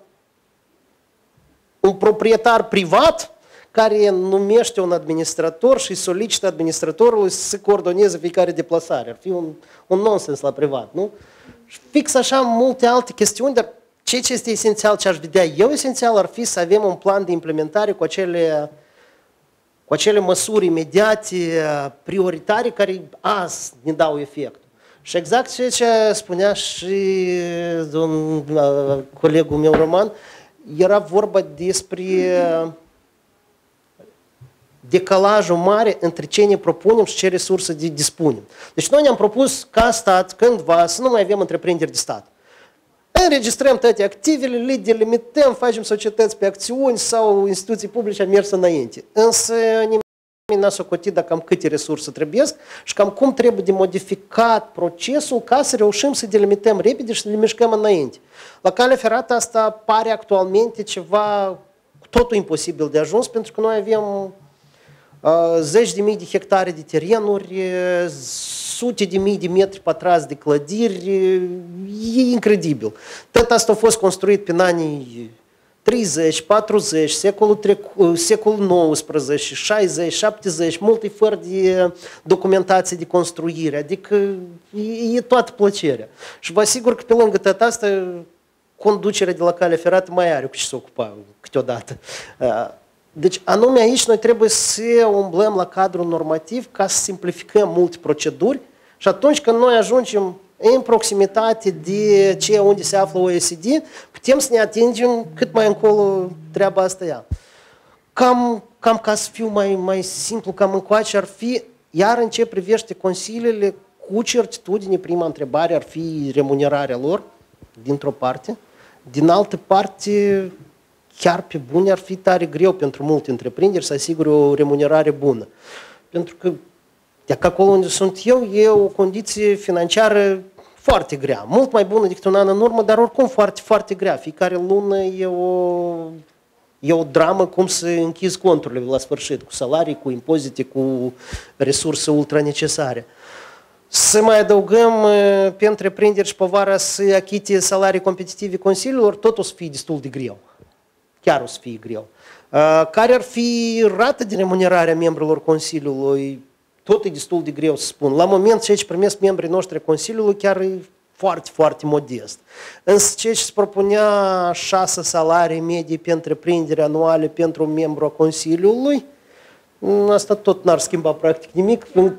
un proprietar privat care numește un administrator și solicită administratorului să coordoneze fiecare deplasare. Ar fi un, un nonsens la privat, nu? Și fix așa multe alte chestiuni, dar ceea ce este esențial, ce aș vedea eu esențial, ar fi să avem un plan de implementare cu acele, cu acele măsuri imediate, prioritare, care azi ne dau efect. Și exact ceea ce spunea și domn, colegul meu Roman, era vorba despre decalajul mare între ce ne propunem și ce resurse dispunem. Deci noi ne-am propus ca stat cândva să nu mai avem întreprinderi de stat. Înregistrăm toate activele, le delimităm, facem societăți pe acțiuni sau instituții publice, am mers înainte. Însă nimeni n-a socotit dacă cam câte resurse trebuie și cam cum trebuie de modificat procesul ca să reușim să delimităm repede și să le mișcăm înainte. La calea ferată asta pare actualmente ceva totul imposibil de ajuns, pentru că noi avem uh, zeci de mii de hectare de terenuri, sute de mii de metri pătrați de clădiri, e incredibil. Tot asta a fost construit prin anii treizeci, patruzeci, secolul, trecu, secolul nouăsprezece, șaizeci, șaptezeci, multe fără de documentație de construire, adică e, e toată plăcerea. Și vă asigur că pe lângă tot asta, conducerea de la calea ferată mai are cu ce se ocupa câteodată. Deci, anume aici noi trebuie să umblăm la cadrul normativ ca să simplificăm multe proceduri și atunci când noi ajungem în proximitate de ce unde se află O E C D, putem să ne atingem cât mai încolo treaba asta ea. Cam, cam ca să fiu mai, mai simplu, cam încoace ar fi, iar în ce privește consiliile, cu certitudine, prima întrebare ar fi remunerarea lor, dintr-o parte. Din altă parte, chiar pe bune ar fi tare greu pentru multe întreprinderi să asigure o remunerare bună. Pentru că de acolo unde sunt eu, e o condiție financiară foarte grea, mult mai bună decât un an în urmă, dar oricum foarte, foarte grea. Fiecare lună e o, e o dramă cum să închizi conturile la sfârșit, cu salarii, cu impozite, cu resurse ultra necesare. Să mai adăugăm pe întreprinderi și povara să achite salarii competitive consiliilor, tot o să fie destul de greu. Chiar o să fie greu. Care ar fi rata de remunerare a membrilor Consiliului? Tot e destul de greu să spun. La moment, ceea ce primesc membrii noștri Consiliului chiar e foarte, foarte modest. Însă ceea ce se propunea șase salarii medii pe întreprindere anuale pentru un membru a Consiliului, asta tot n-ar schimba practic nimic. În,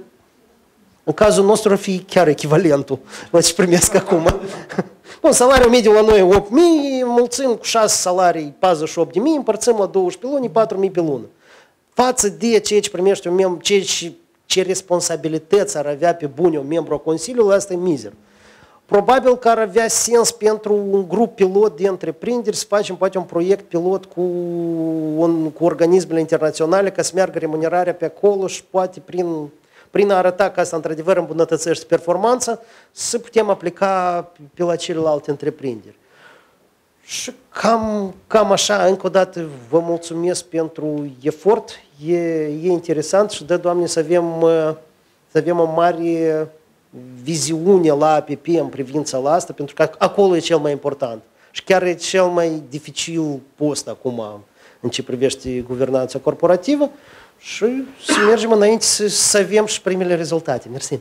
în cazul nostru ar fi chiar echivalentul la ce primesc acum. Bun, salariul mediu la noi e opt mii, mulțim cu șase salarii patruzeci și opt de mii, împărțim la douăsprezece luni, patru mii pe lună. Față de ceea ce primește un membru, ceea ce, ce responsabilități ar avea pe bune un membru a Consiliului, asta e mizer. Probabil că ar avea sens pentru un grup pilot de întreprinderi să facem poate un proiect pilot cu, un, cu organismele internaționale ca să meargă remunerarea pe acolo și poate prin... prin a arăta că asta într-adevăr îmbunătățește performanța, să putem aplica pe la celelalte întreprinderi. Și cam, cam așa, încă o dată vă mulțumesc pentru efort. e, e interesant și dă, Doamne, să avem, să avem o mare viziune la A P P în privința la asta, pentru că acolo e cel mai important. Și chiar e cel mai dificil post acum în ce privește guvernanța corporativă și să mergem înainte să, să avem și primele rezultate. Mersi.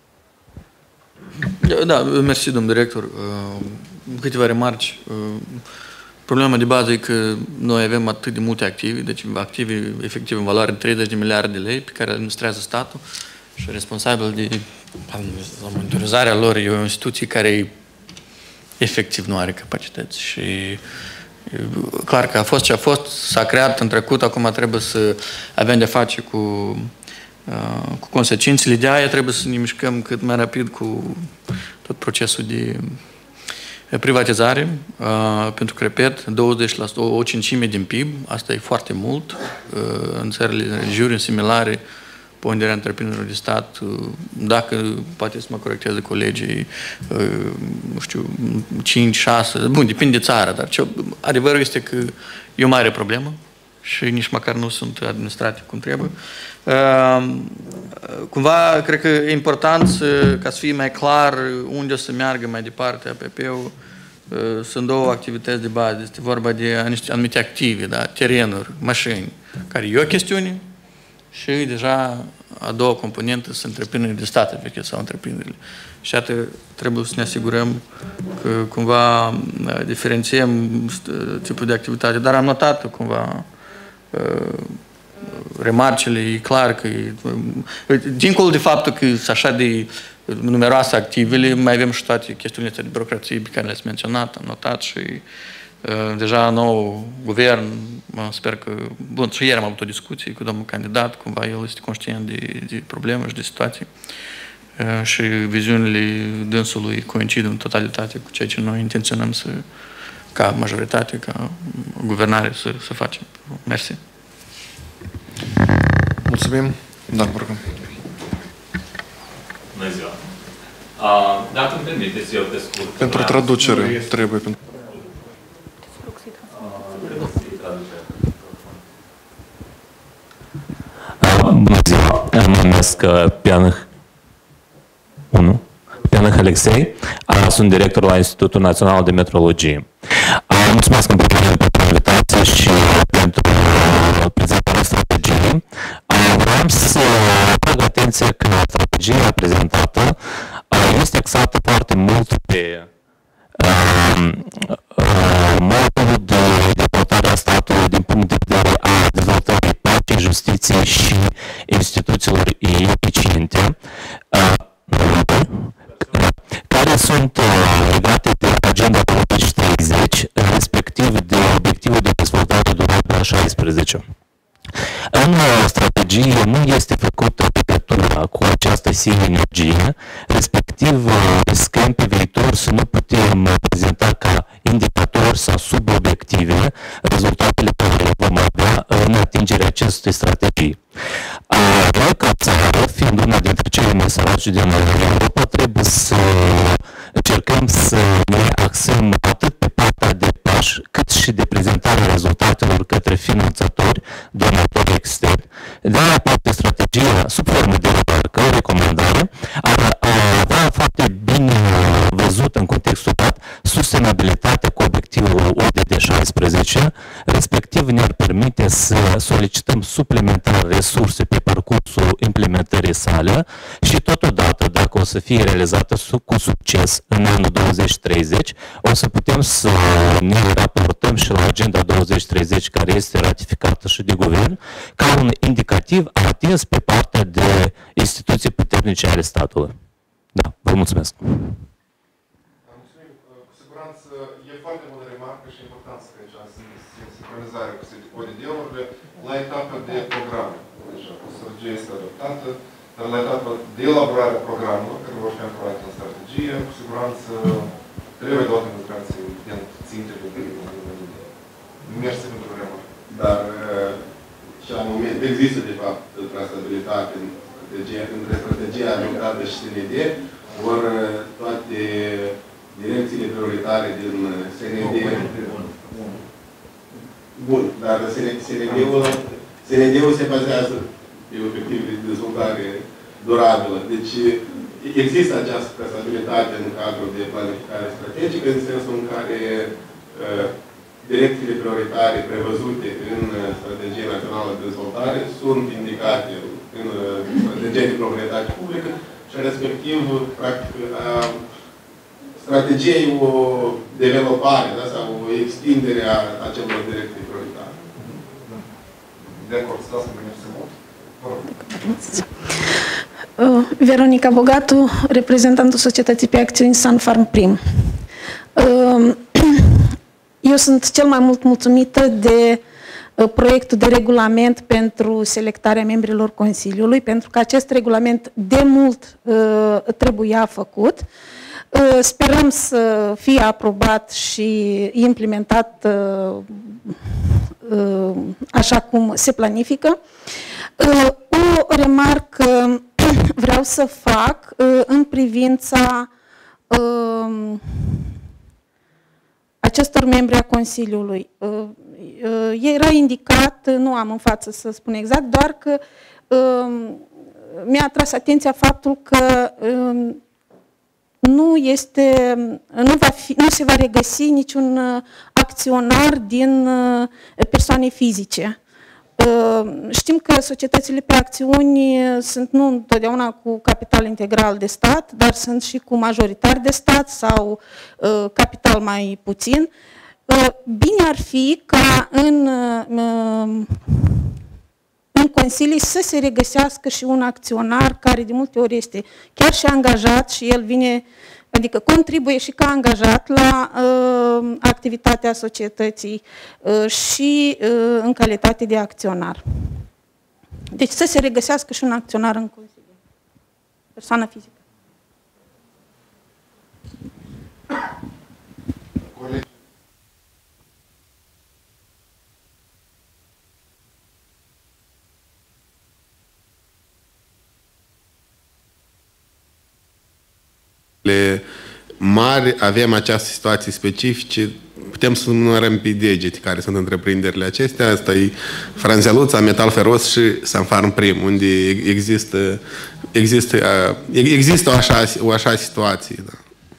Da, mersi, domn director. Câteva remarci. Problema de bază e că noi avem atât de multe active, deci active efectiv în valoare de treizeci de miliarde de lei pe care le administrează statul și responsabil de monitorizarea lor e o instituție care efectiv nu are capacități și clar că a fost ce a fost, s-a creat în trecut, acum trebuie să avem de face cu, uh, cu consecințele, de aia trebuie să ne mișcăm cât mai rapid cu tot procesul de privatizare, uh, pentru că, repet, douăzeci la sută, o, o cincime din P I B, asta e foarte mult, uh, în țările, în regiuni similare, ponderea întreprinderilor de stat, dacă, poate să mă corecteze colegii, nu știu, cinci, șase, bun, depinde de țară, dar ce, adevărul este că e o mare problemă și nici măcar nu sunt administrate cum trebuie. Cumva, cred că e important să, ca să fie mai clar unde o să meargă mai departe A P P-ul. Sunt două activități de bază. Este vorba de anumite active, da? Terenuri, mașini, care e o chestiune, și deja a doua componentă sunt întreprinderile de stat vechi sau întreprinderile. Și atât trebuie să ne asigurăm că cumva diferențiem tipul de activitate. Dar am notat cumva remarcele, e clar că e, dincolo de faptul că sunt așa de numeroase activele, mai avem și toate chestiunile de birocrație pe care le-ați menționat, am notat și deja nou guvern, sper că, bun, și ieri am avut o discuție cu domnul candidat, cumva el este conștient de, de probleme și de situații și viziunile dânsului coincid în totalitate cu ceea ce noi intenționăm să, ca majoritate, ca guvernare să, să facem. Mersi. Mulțumim. Da, vă rugăm. Bună ziua. Dacă îmi permiteți, eu pe scurt... Pentru traducere trebuie. Pentru... Bună ziua, mă numesc Pianăh unu, Pianăh Alexei, sunt director la Institutul Național de Metrologie. Mulțumesc în primul rând pentru invitație și pentru prezentarea strategiei. Vreau să atrag atenție că strategia prezentată este axată foarte mult pe modul de dezvoltare a statului din punct de vedere a dezvoltării pacii, justiției și instituțiilor eficiente, care sunt legate de Agenda douăzeci treizeci, respectiv de obiectivul de dezvoltare durabilă șaisprezece. În strategie nu este făcută legătura cu această sinergie, respectiv riscăm pe viitor să nu putem prezenta ca indicator sau subobiective rezultatele pe care le vom avea în atingerea acestei strategii. Noi, ca țară, fiind una dintre cele mai săraci din Europa, trebuie să încercăm să ne axăm atât pe partea de pași, cât și de prezentarea rezultatelor către finanțatori, donatori externi. De-aia, poate, strategia, sub formă de remarcă, recomandare, ar avea foarte bine văzut în contextul dat sustenabilitatea cu obiectivul O D D șaisprezece, respectiv ne-ar permite să solicităm suplimentar resurse pe parcursul implementării sale și totodată, dacă o să fie realizată cu succes în anul douăzeci treizeci, o să putem să ne raportăm și la Agenda douăzeci treizeci, care este ratificată și de guvern, ca un indicativ atins pe partea de instituții puternice ale statului. Da, vă mulțumesc. Mulțumim. Cu siguranță e foarte bună remarcă și important să fie această sincronizare cu O D D-urile la etapa de program. Deja, strategia este adoptată, dar la etapa de elaborare a programului, care vor fi ancorate în strategie, cu siguranță trebuie luat în considerație țintele de mersi pentru remarcă. Dar și la moment există, de fapt, trasabilitate între strategia adoptată și S N D, ori toate direcțiile prioritare din S N D. Bun, dar S N D-ul S N D-ul se bazează pe obiectivele de dezvoltare durabilă. Deci există această trasabilitate în cadrul de planificare strategică, în sensul în care uh, direcțiile prioritare prevăzute în Strategia Națională de Dezvoltare sunt indicate în Strategia de Proprietate Publică și respectiv, practic, uh, strategia e o developare, da, sau o extindere a acelor direcții prioritare. De acord, să lasă mersi mult. Veronica Bogatu, reprezentantul Societății pe Acțiuni Sunfarm Prim. Eu sunt cel mai mult mulțumită de proiectul de regulament pentru selectarea membrilor Consiliului, pentru că acest regulament de mult trebuia făcut. Sperăm să fie aprobat și implementat așa cum se planifică. O remarcă vreau să fac în privința acestor membri a Consiliului. Era indicat, nu am în față să spun exact, doar că mi-a atras atenția faptul că nu, este, nu, va fi, nu se va regăsi niciun acționar din persoane fizice. Știm că societățile pe acțiuni sunt nu întotdeauna cu capital integral de stat, dar sunt și cu majoritar de stat sau capital mai puțin. Bine ar fi ca în, în consilii să se regăsească și un acționar care de multe ori este chiar și angajat și el vine, adică contribuie și ca angajat la uh, activitatea societății uh, și uh, în calitate de acționar. Deci să se regăsească și un acționar în consiliu. Persoană fizică. Mari avem această situație specifice, putem să numărăm pe degete care sunt întreprinderile acestea. Asta e Franzeluța, Metal Feros și Sunfarm Prim, unde există, există, există o, așa, o așa situație. Da.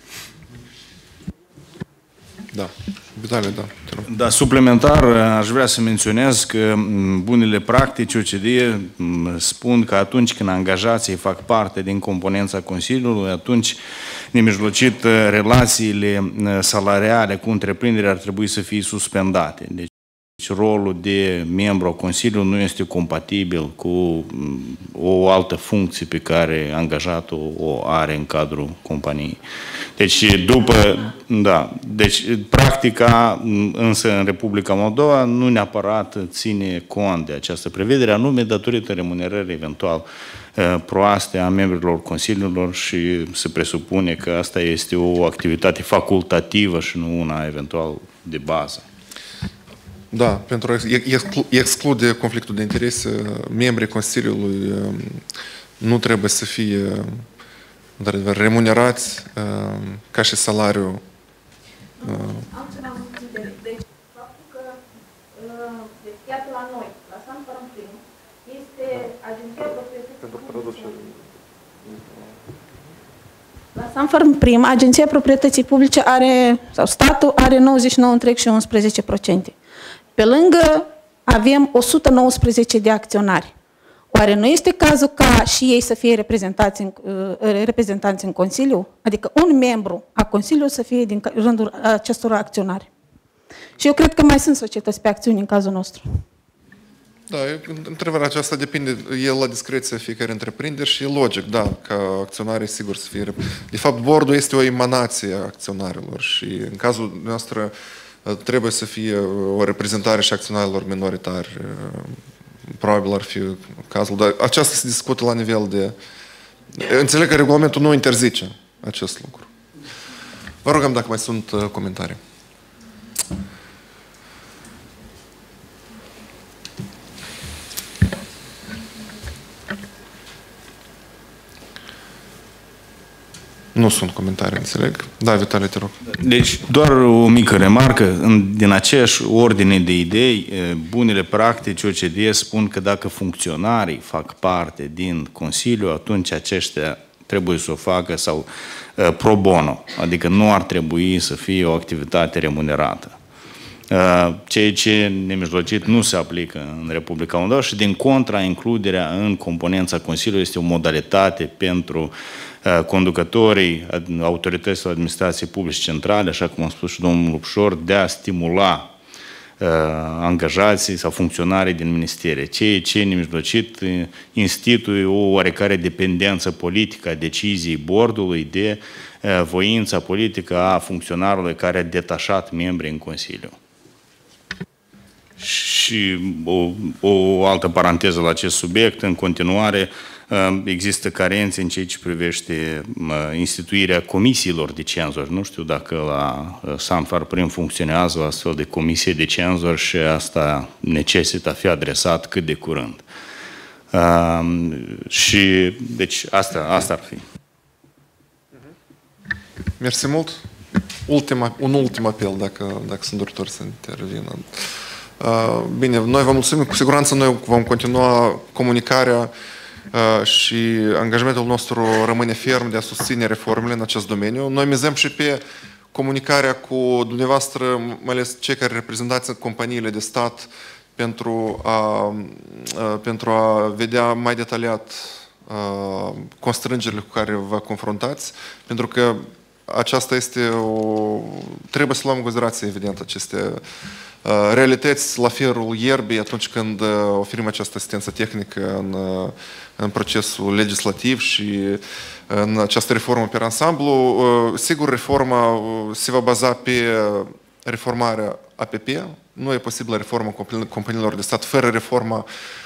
Da. Vitale, da. Da, suplimentar aș vrea să menționez că bunele practici O C D E spun că atunci când angajații fac parte din componența Consiliului, atunci nemijlocit relațiile salariale cu întreprinderea ar trebui să fie suspendate. Deci rolul de membru al Consiliului nu este compatibil cu o altă funcție pe care angajatul o are în cadrul companiei. Deci, după, da, deci, practica, însă, în Republica Moldova, nu neapărat ține cont de această prevedere, anume datorită remunerării eventual proaste a membrilor Consiliilor și se presupune că asta este o activitate facultativă și nu una eventual de bază. Da, pentru a exclude conflictul de interese, membrii Consiliului nu trebuie să fie remunerați ca și salariu. Altceva în consider. Deci, faptul că, deci, iată la noi, la Sunfarm Prim, este Agenția Proprietății Publice. La Sunfarm Prim, Agenția Proprietății Publice are, sau statul are nouăzeci și nouă virgulă unsprezece la sută. Pe lângă avem o sută nouăsprezece de acționari. Oare nu este cazul ca și ei să fie reprezentanți în, reprezentanți în Consiliu? Adică un membru a Consiliului să fie din rândul acestor acționari. Și eu cred că mai sunt societăți pe acțiuni în cazul nostru. Da, întrebarea aceasta depinde, e la discreția fiecare întreprinderi și e logic, da, ca acționarii sigur să fie... De fapt, bordul este o emanație a acționarilor și în cazul nostru trebuie să fie o reprezentare și acționarilor minoritari. Probabil ar fi cazul, dar aceasta se discută la nivel de... Înțeleg că regulamentul nu interzice acest lucru. Vă rugăm dacă mai sunt comentarii. Nu sunt comentarii, înțeleg. Da, Vitalie, te rog. Deci, doar o mică remarcă. Din aceeași ordine de idei, bunele practici O C D E spun că dacă funcționarii fac parte din Consiliu, atunci aceștia trebuie să o facă sau pro bono, adică nu ar trebui să fie o activitate remunerată. Ceea ce nemijlocit nu se aplică în Republica Moldova și din contra, includerea în componența Consiliului este o modalitate pentru conducătorii autorităților administrației publice centrale, așa cum a spus și domnul Lupșor, de a stimula angajații sau funcționarii din ministerie, ceea ce nemijlocit instituie o oarecare dependență politică a deciziei bordului de voința politică a funcționarului care a detașat membri în Consiliu. Și o, o altă paranteză la acest subiect, în continuare există carențe în ceea ce privește instituirea comisiilor de cenzori. Nu știu dacă la Sanfar Prim funcționează o astfel de comisie de cenzori și asta necesită a fi adresat cât de curând. Și, deci, asta, asta ar fi. Mersi mult. Ultima, un ultim apel, dacă, dacă sunt doritori să intervină. Bine, noi vă mulțumim. Cu siguranță noi vom continua comunicarea și angajamentul nostru rămâne ferm de a susține reformele în acest domeniu. Noi mizăm și pe comunicarea cu dumneavoastră, mai ales cei care reprezentați companiile de stat, pentru a, pentru a vedea mai detaliat constrângerile cu care vă confruntați, pentru că aceasta este o... trebuie să luăm în considerație, evident, aceste realități la firul ierbii atunci când oferim această asistență tehnică în, în procesul legislativ și în această reformă pe ansamblu. Sigur, reforma se va baza pe reformarea A P P. Nu e posibilă reforma companiilor de stat fără reforma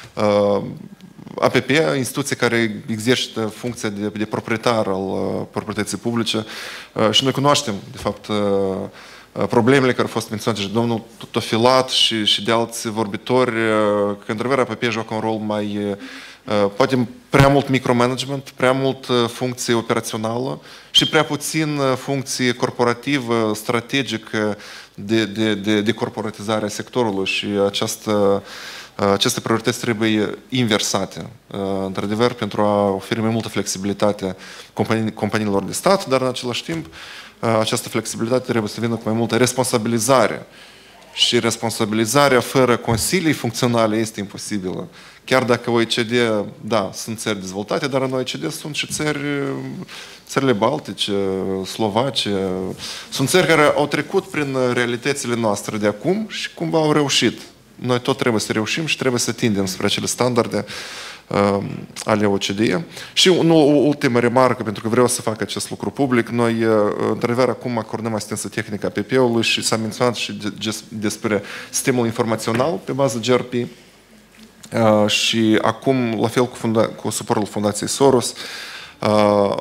A P P, instituție care exercită funcția de, de proprietar al proprietății publice. Și noi cunoaștem, de fapt, problemele care au fost menționate de domnul Tofilat și, și de alți vorbitori, că într-adevăr A P P joacă un rol mai, poate prea mult micromanagement, prea mult funcție operațională și prea puțin funcție corporativă, strategică de, de, de, de corporatizare a sectorului și această, aceste priorități trebuie inversate, într-adevăr, pentru a oferi mai multă flexibilitate companii, companiilor de stat, dar în același timp această flexibilitate trebuie să vină cu mai multă responsabilizare. Și responsabilizarea fără consilii funcționale este imposibilă. Chiar dacă O E C D, da, sunt țări dezvoltate, dar în O E C D sunt și țări, țările Baltice, Slovace, sunt țări care au trecut prin realitățile noastre de acum și cumva au reușit. Noi tot trebuie să reușim și trebuie să tindem spre acele standarde uh, ale O C D E. Și o, o ultimă remarcă, pentru că vreau să fac acest lucru public, noi, uh, într-adevăr, acum acordăm asistență tehnică A P P-ului și s-a menționat și de, de, despre sistemul informațional pe bază G R P. Uh, și acum, la fel cu, funda cu suportul Fundației Soros, uh,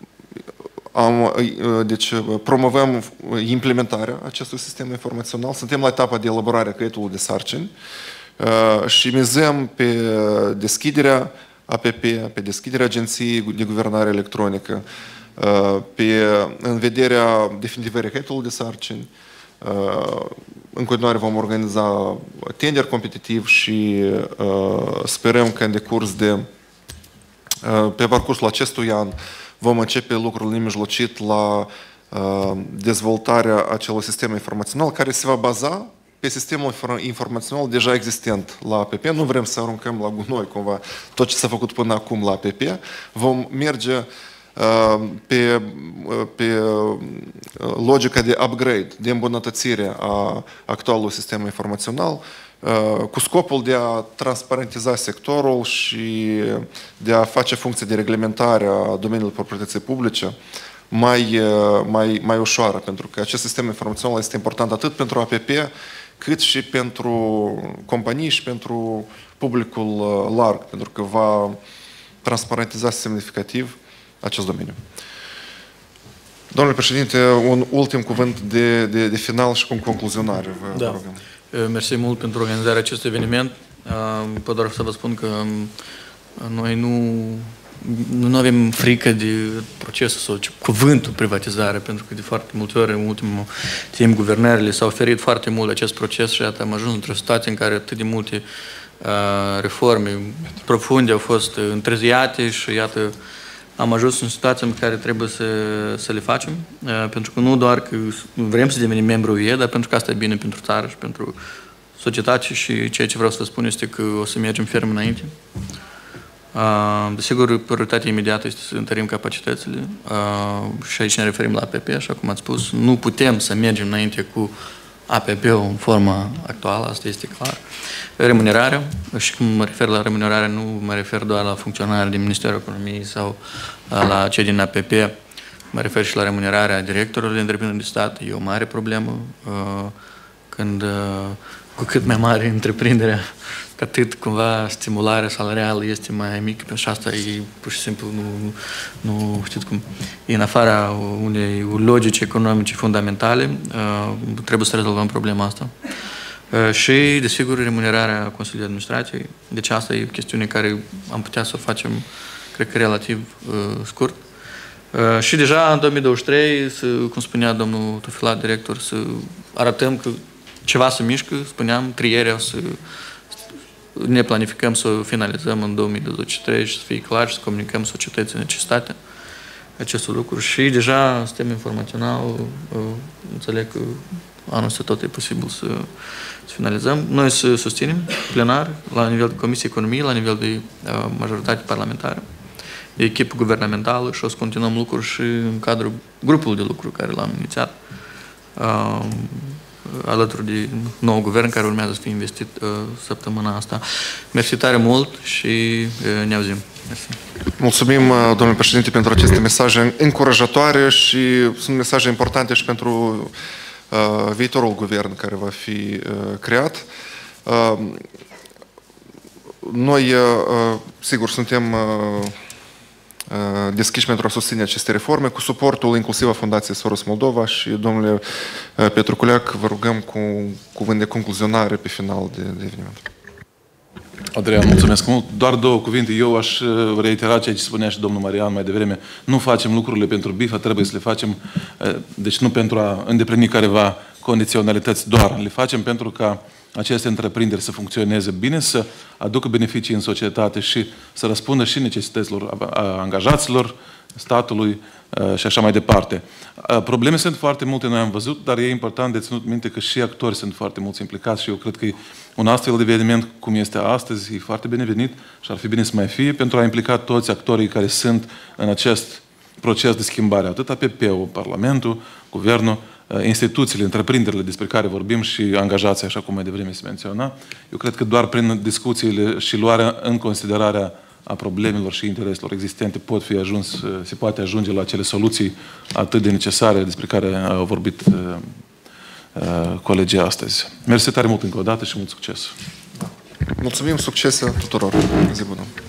am, deci promovăm implementarea acestui sistem informațional. Suntem la etapa de elaborare a caietului de sarcini și mizăm pe deschiderea A P P, pe deschiderea Agenției de Guvernare Electronică, pe în vederea definitivării caietului de sarcini. În continuare vom organiza tender competitiv și sperăm că în decurs de pe parcursul acestui an vom începe lucrul nemijlocit la uh, dezvoltarea acelui sistem informațional care se va baza pe sistemul informațional deja existent la A P P. Nu vrem să aruncăm la gunoi cumva tot ce s-a făcut până acum la A P P. Vom merge uh, pe, uh, pe uh, logica de upgrade, de îmbunătățire a actualului sistem informațional, cu scopul de a transparentiza sectorul și de a face funcție de reglementare a domeniului proprietății publice mai, mai, mai ușoară, pentru că acest sistem informațional este important atât pentru A P P, cât și pentru companii și pentru publicul larg, pentru că va transparentiza semnificativ acest domeniu. Domnule președinte, un ultim cuvânt de, de, de final și cu concluzionare, vă, da. vă rugăm. Mersi mult pentru organizarea acestui eveniment. Pot doar să vă spun că noi nu nu avem frică de procesul sau cuvântul privatizare, pentru că de foarte multe ori, în ultimul timp, guvernările s-au oferit foarte mult acest proces și iată, am ajuns într-o situație în care atât de multe uh, reforme profunde au fost întârziate și iată, am ajuns în situația în care trebuie să, să le facem, uh, pentru că nu doar că vrem să devenim membru U E, dar pentru că asta e bine pentru țară și pentru societate și ceea ce vreau să vă spun este că o să mergem ferm înainte. Desigur, prioritatea imediată este să întărim capacitățile și aici ne referim la A P P, așa cum ați spus. Nu putem să mergem înainte cu A P P-ul în forma actuală, asta este clar. Remunerarea, și când mă refer la remunerare, nu mă refer doar la funcționarea din Ministerul Economiei sau la cei din A P P, mă refer și la remunerarea directorilor de întreprinderi de stat. E o mare problemă când cu cât mai mare întreprinderea, cu atât cumva stimularea salarială este mai mică și asta e pur și simplu nu, nu știți cum, e în afara unei logici economice fundamentale, uh, trebuie să rezolvăm problema asta. Uh, și, desigur, remunerarea Consiliului de Administrație, deci asta e o chestiune care am putea să o facem, cred că relativ uh, scurt. Uh, și deja în două mii douăzeci și trei, să, cum spunea domnul Tofilat, director, să arătăm că ceva se mișcă, spuneam, trierea, să ne planificăm să o finalizăm în două mii douăzeci și trei și să fie clar și să comunicăm societății necesitatea acestor lucruri. Și deja sistemul informațional, înțeleg că anul ăsta tot e posibil să, să finalizăm. Noi să susținem plenar, la nivel de Comisie Economie, la nivel de uh, majoritate parlamentară, de echipă guvernamentală și o să continuăm lucruri și în cadrul grupului de lucru care l-am inițiat. Uh, alături de nou guvern care urmează să fie investit uh, săptămâna asta. Mersi tare mult și uh, ne auzim. Mersi. Mulțumim, domnule președinte, pentru aceste mesaje încurajatoare și sunt mesaje importante și pentru uh, viitorul guvern care va fi uh, creat. Uh, noi, uh, sigur, suntem uh, deschiși pentru a susține aceste reforme, cu suportul inclusiv a Fundației Soros Moldova și domnule Petru Culeac, vă rugăm cu cuvânt de concluzionare pe final de, de eveniment. Adrian, mulțumesc mult. Doar două cuvinte. Eu aș reitera ceea ce spunea și domnul Marian mai devreme. Nu facem lucrurile pentru bifă, trebuie să le facem, deci nu pentru a îndeplini careva condiționalități doar. Le facem pentru ca aceste întreprinderi să funcționeze bine, să aducă beneficii în societate și să răspundă și necesităților angajaților, statului și așa mai departe. Probleme sunt foarte multe, noi am văzut, dar e important de ținut minte că și actorii sunt foarte mulți implicați și eu cred că un astfel de eveniment cum este astăzi e foarte binevenit și ar fi bine să mai fie pentru a implica toți actorii care sunt în acest proces de schimbare, atât A P P-ul, Parlamentul, Guvernul, instituțiile, întreprinderile despre care vorbim și angajații, așa cum mai devreme se menționa. Eu cred că doar prin discuțiile și luarea în considerarea a problemelor și intereselor existente pot fi ajuns, se poate ajunge la acele soluții atât de necesare despre care au vorbit uh, uh, colegii astăzi. Mersi tare mult încă o dată și mult succes! Mulțumim, succes tuturor! Zi bună!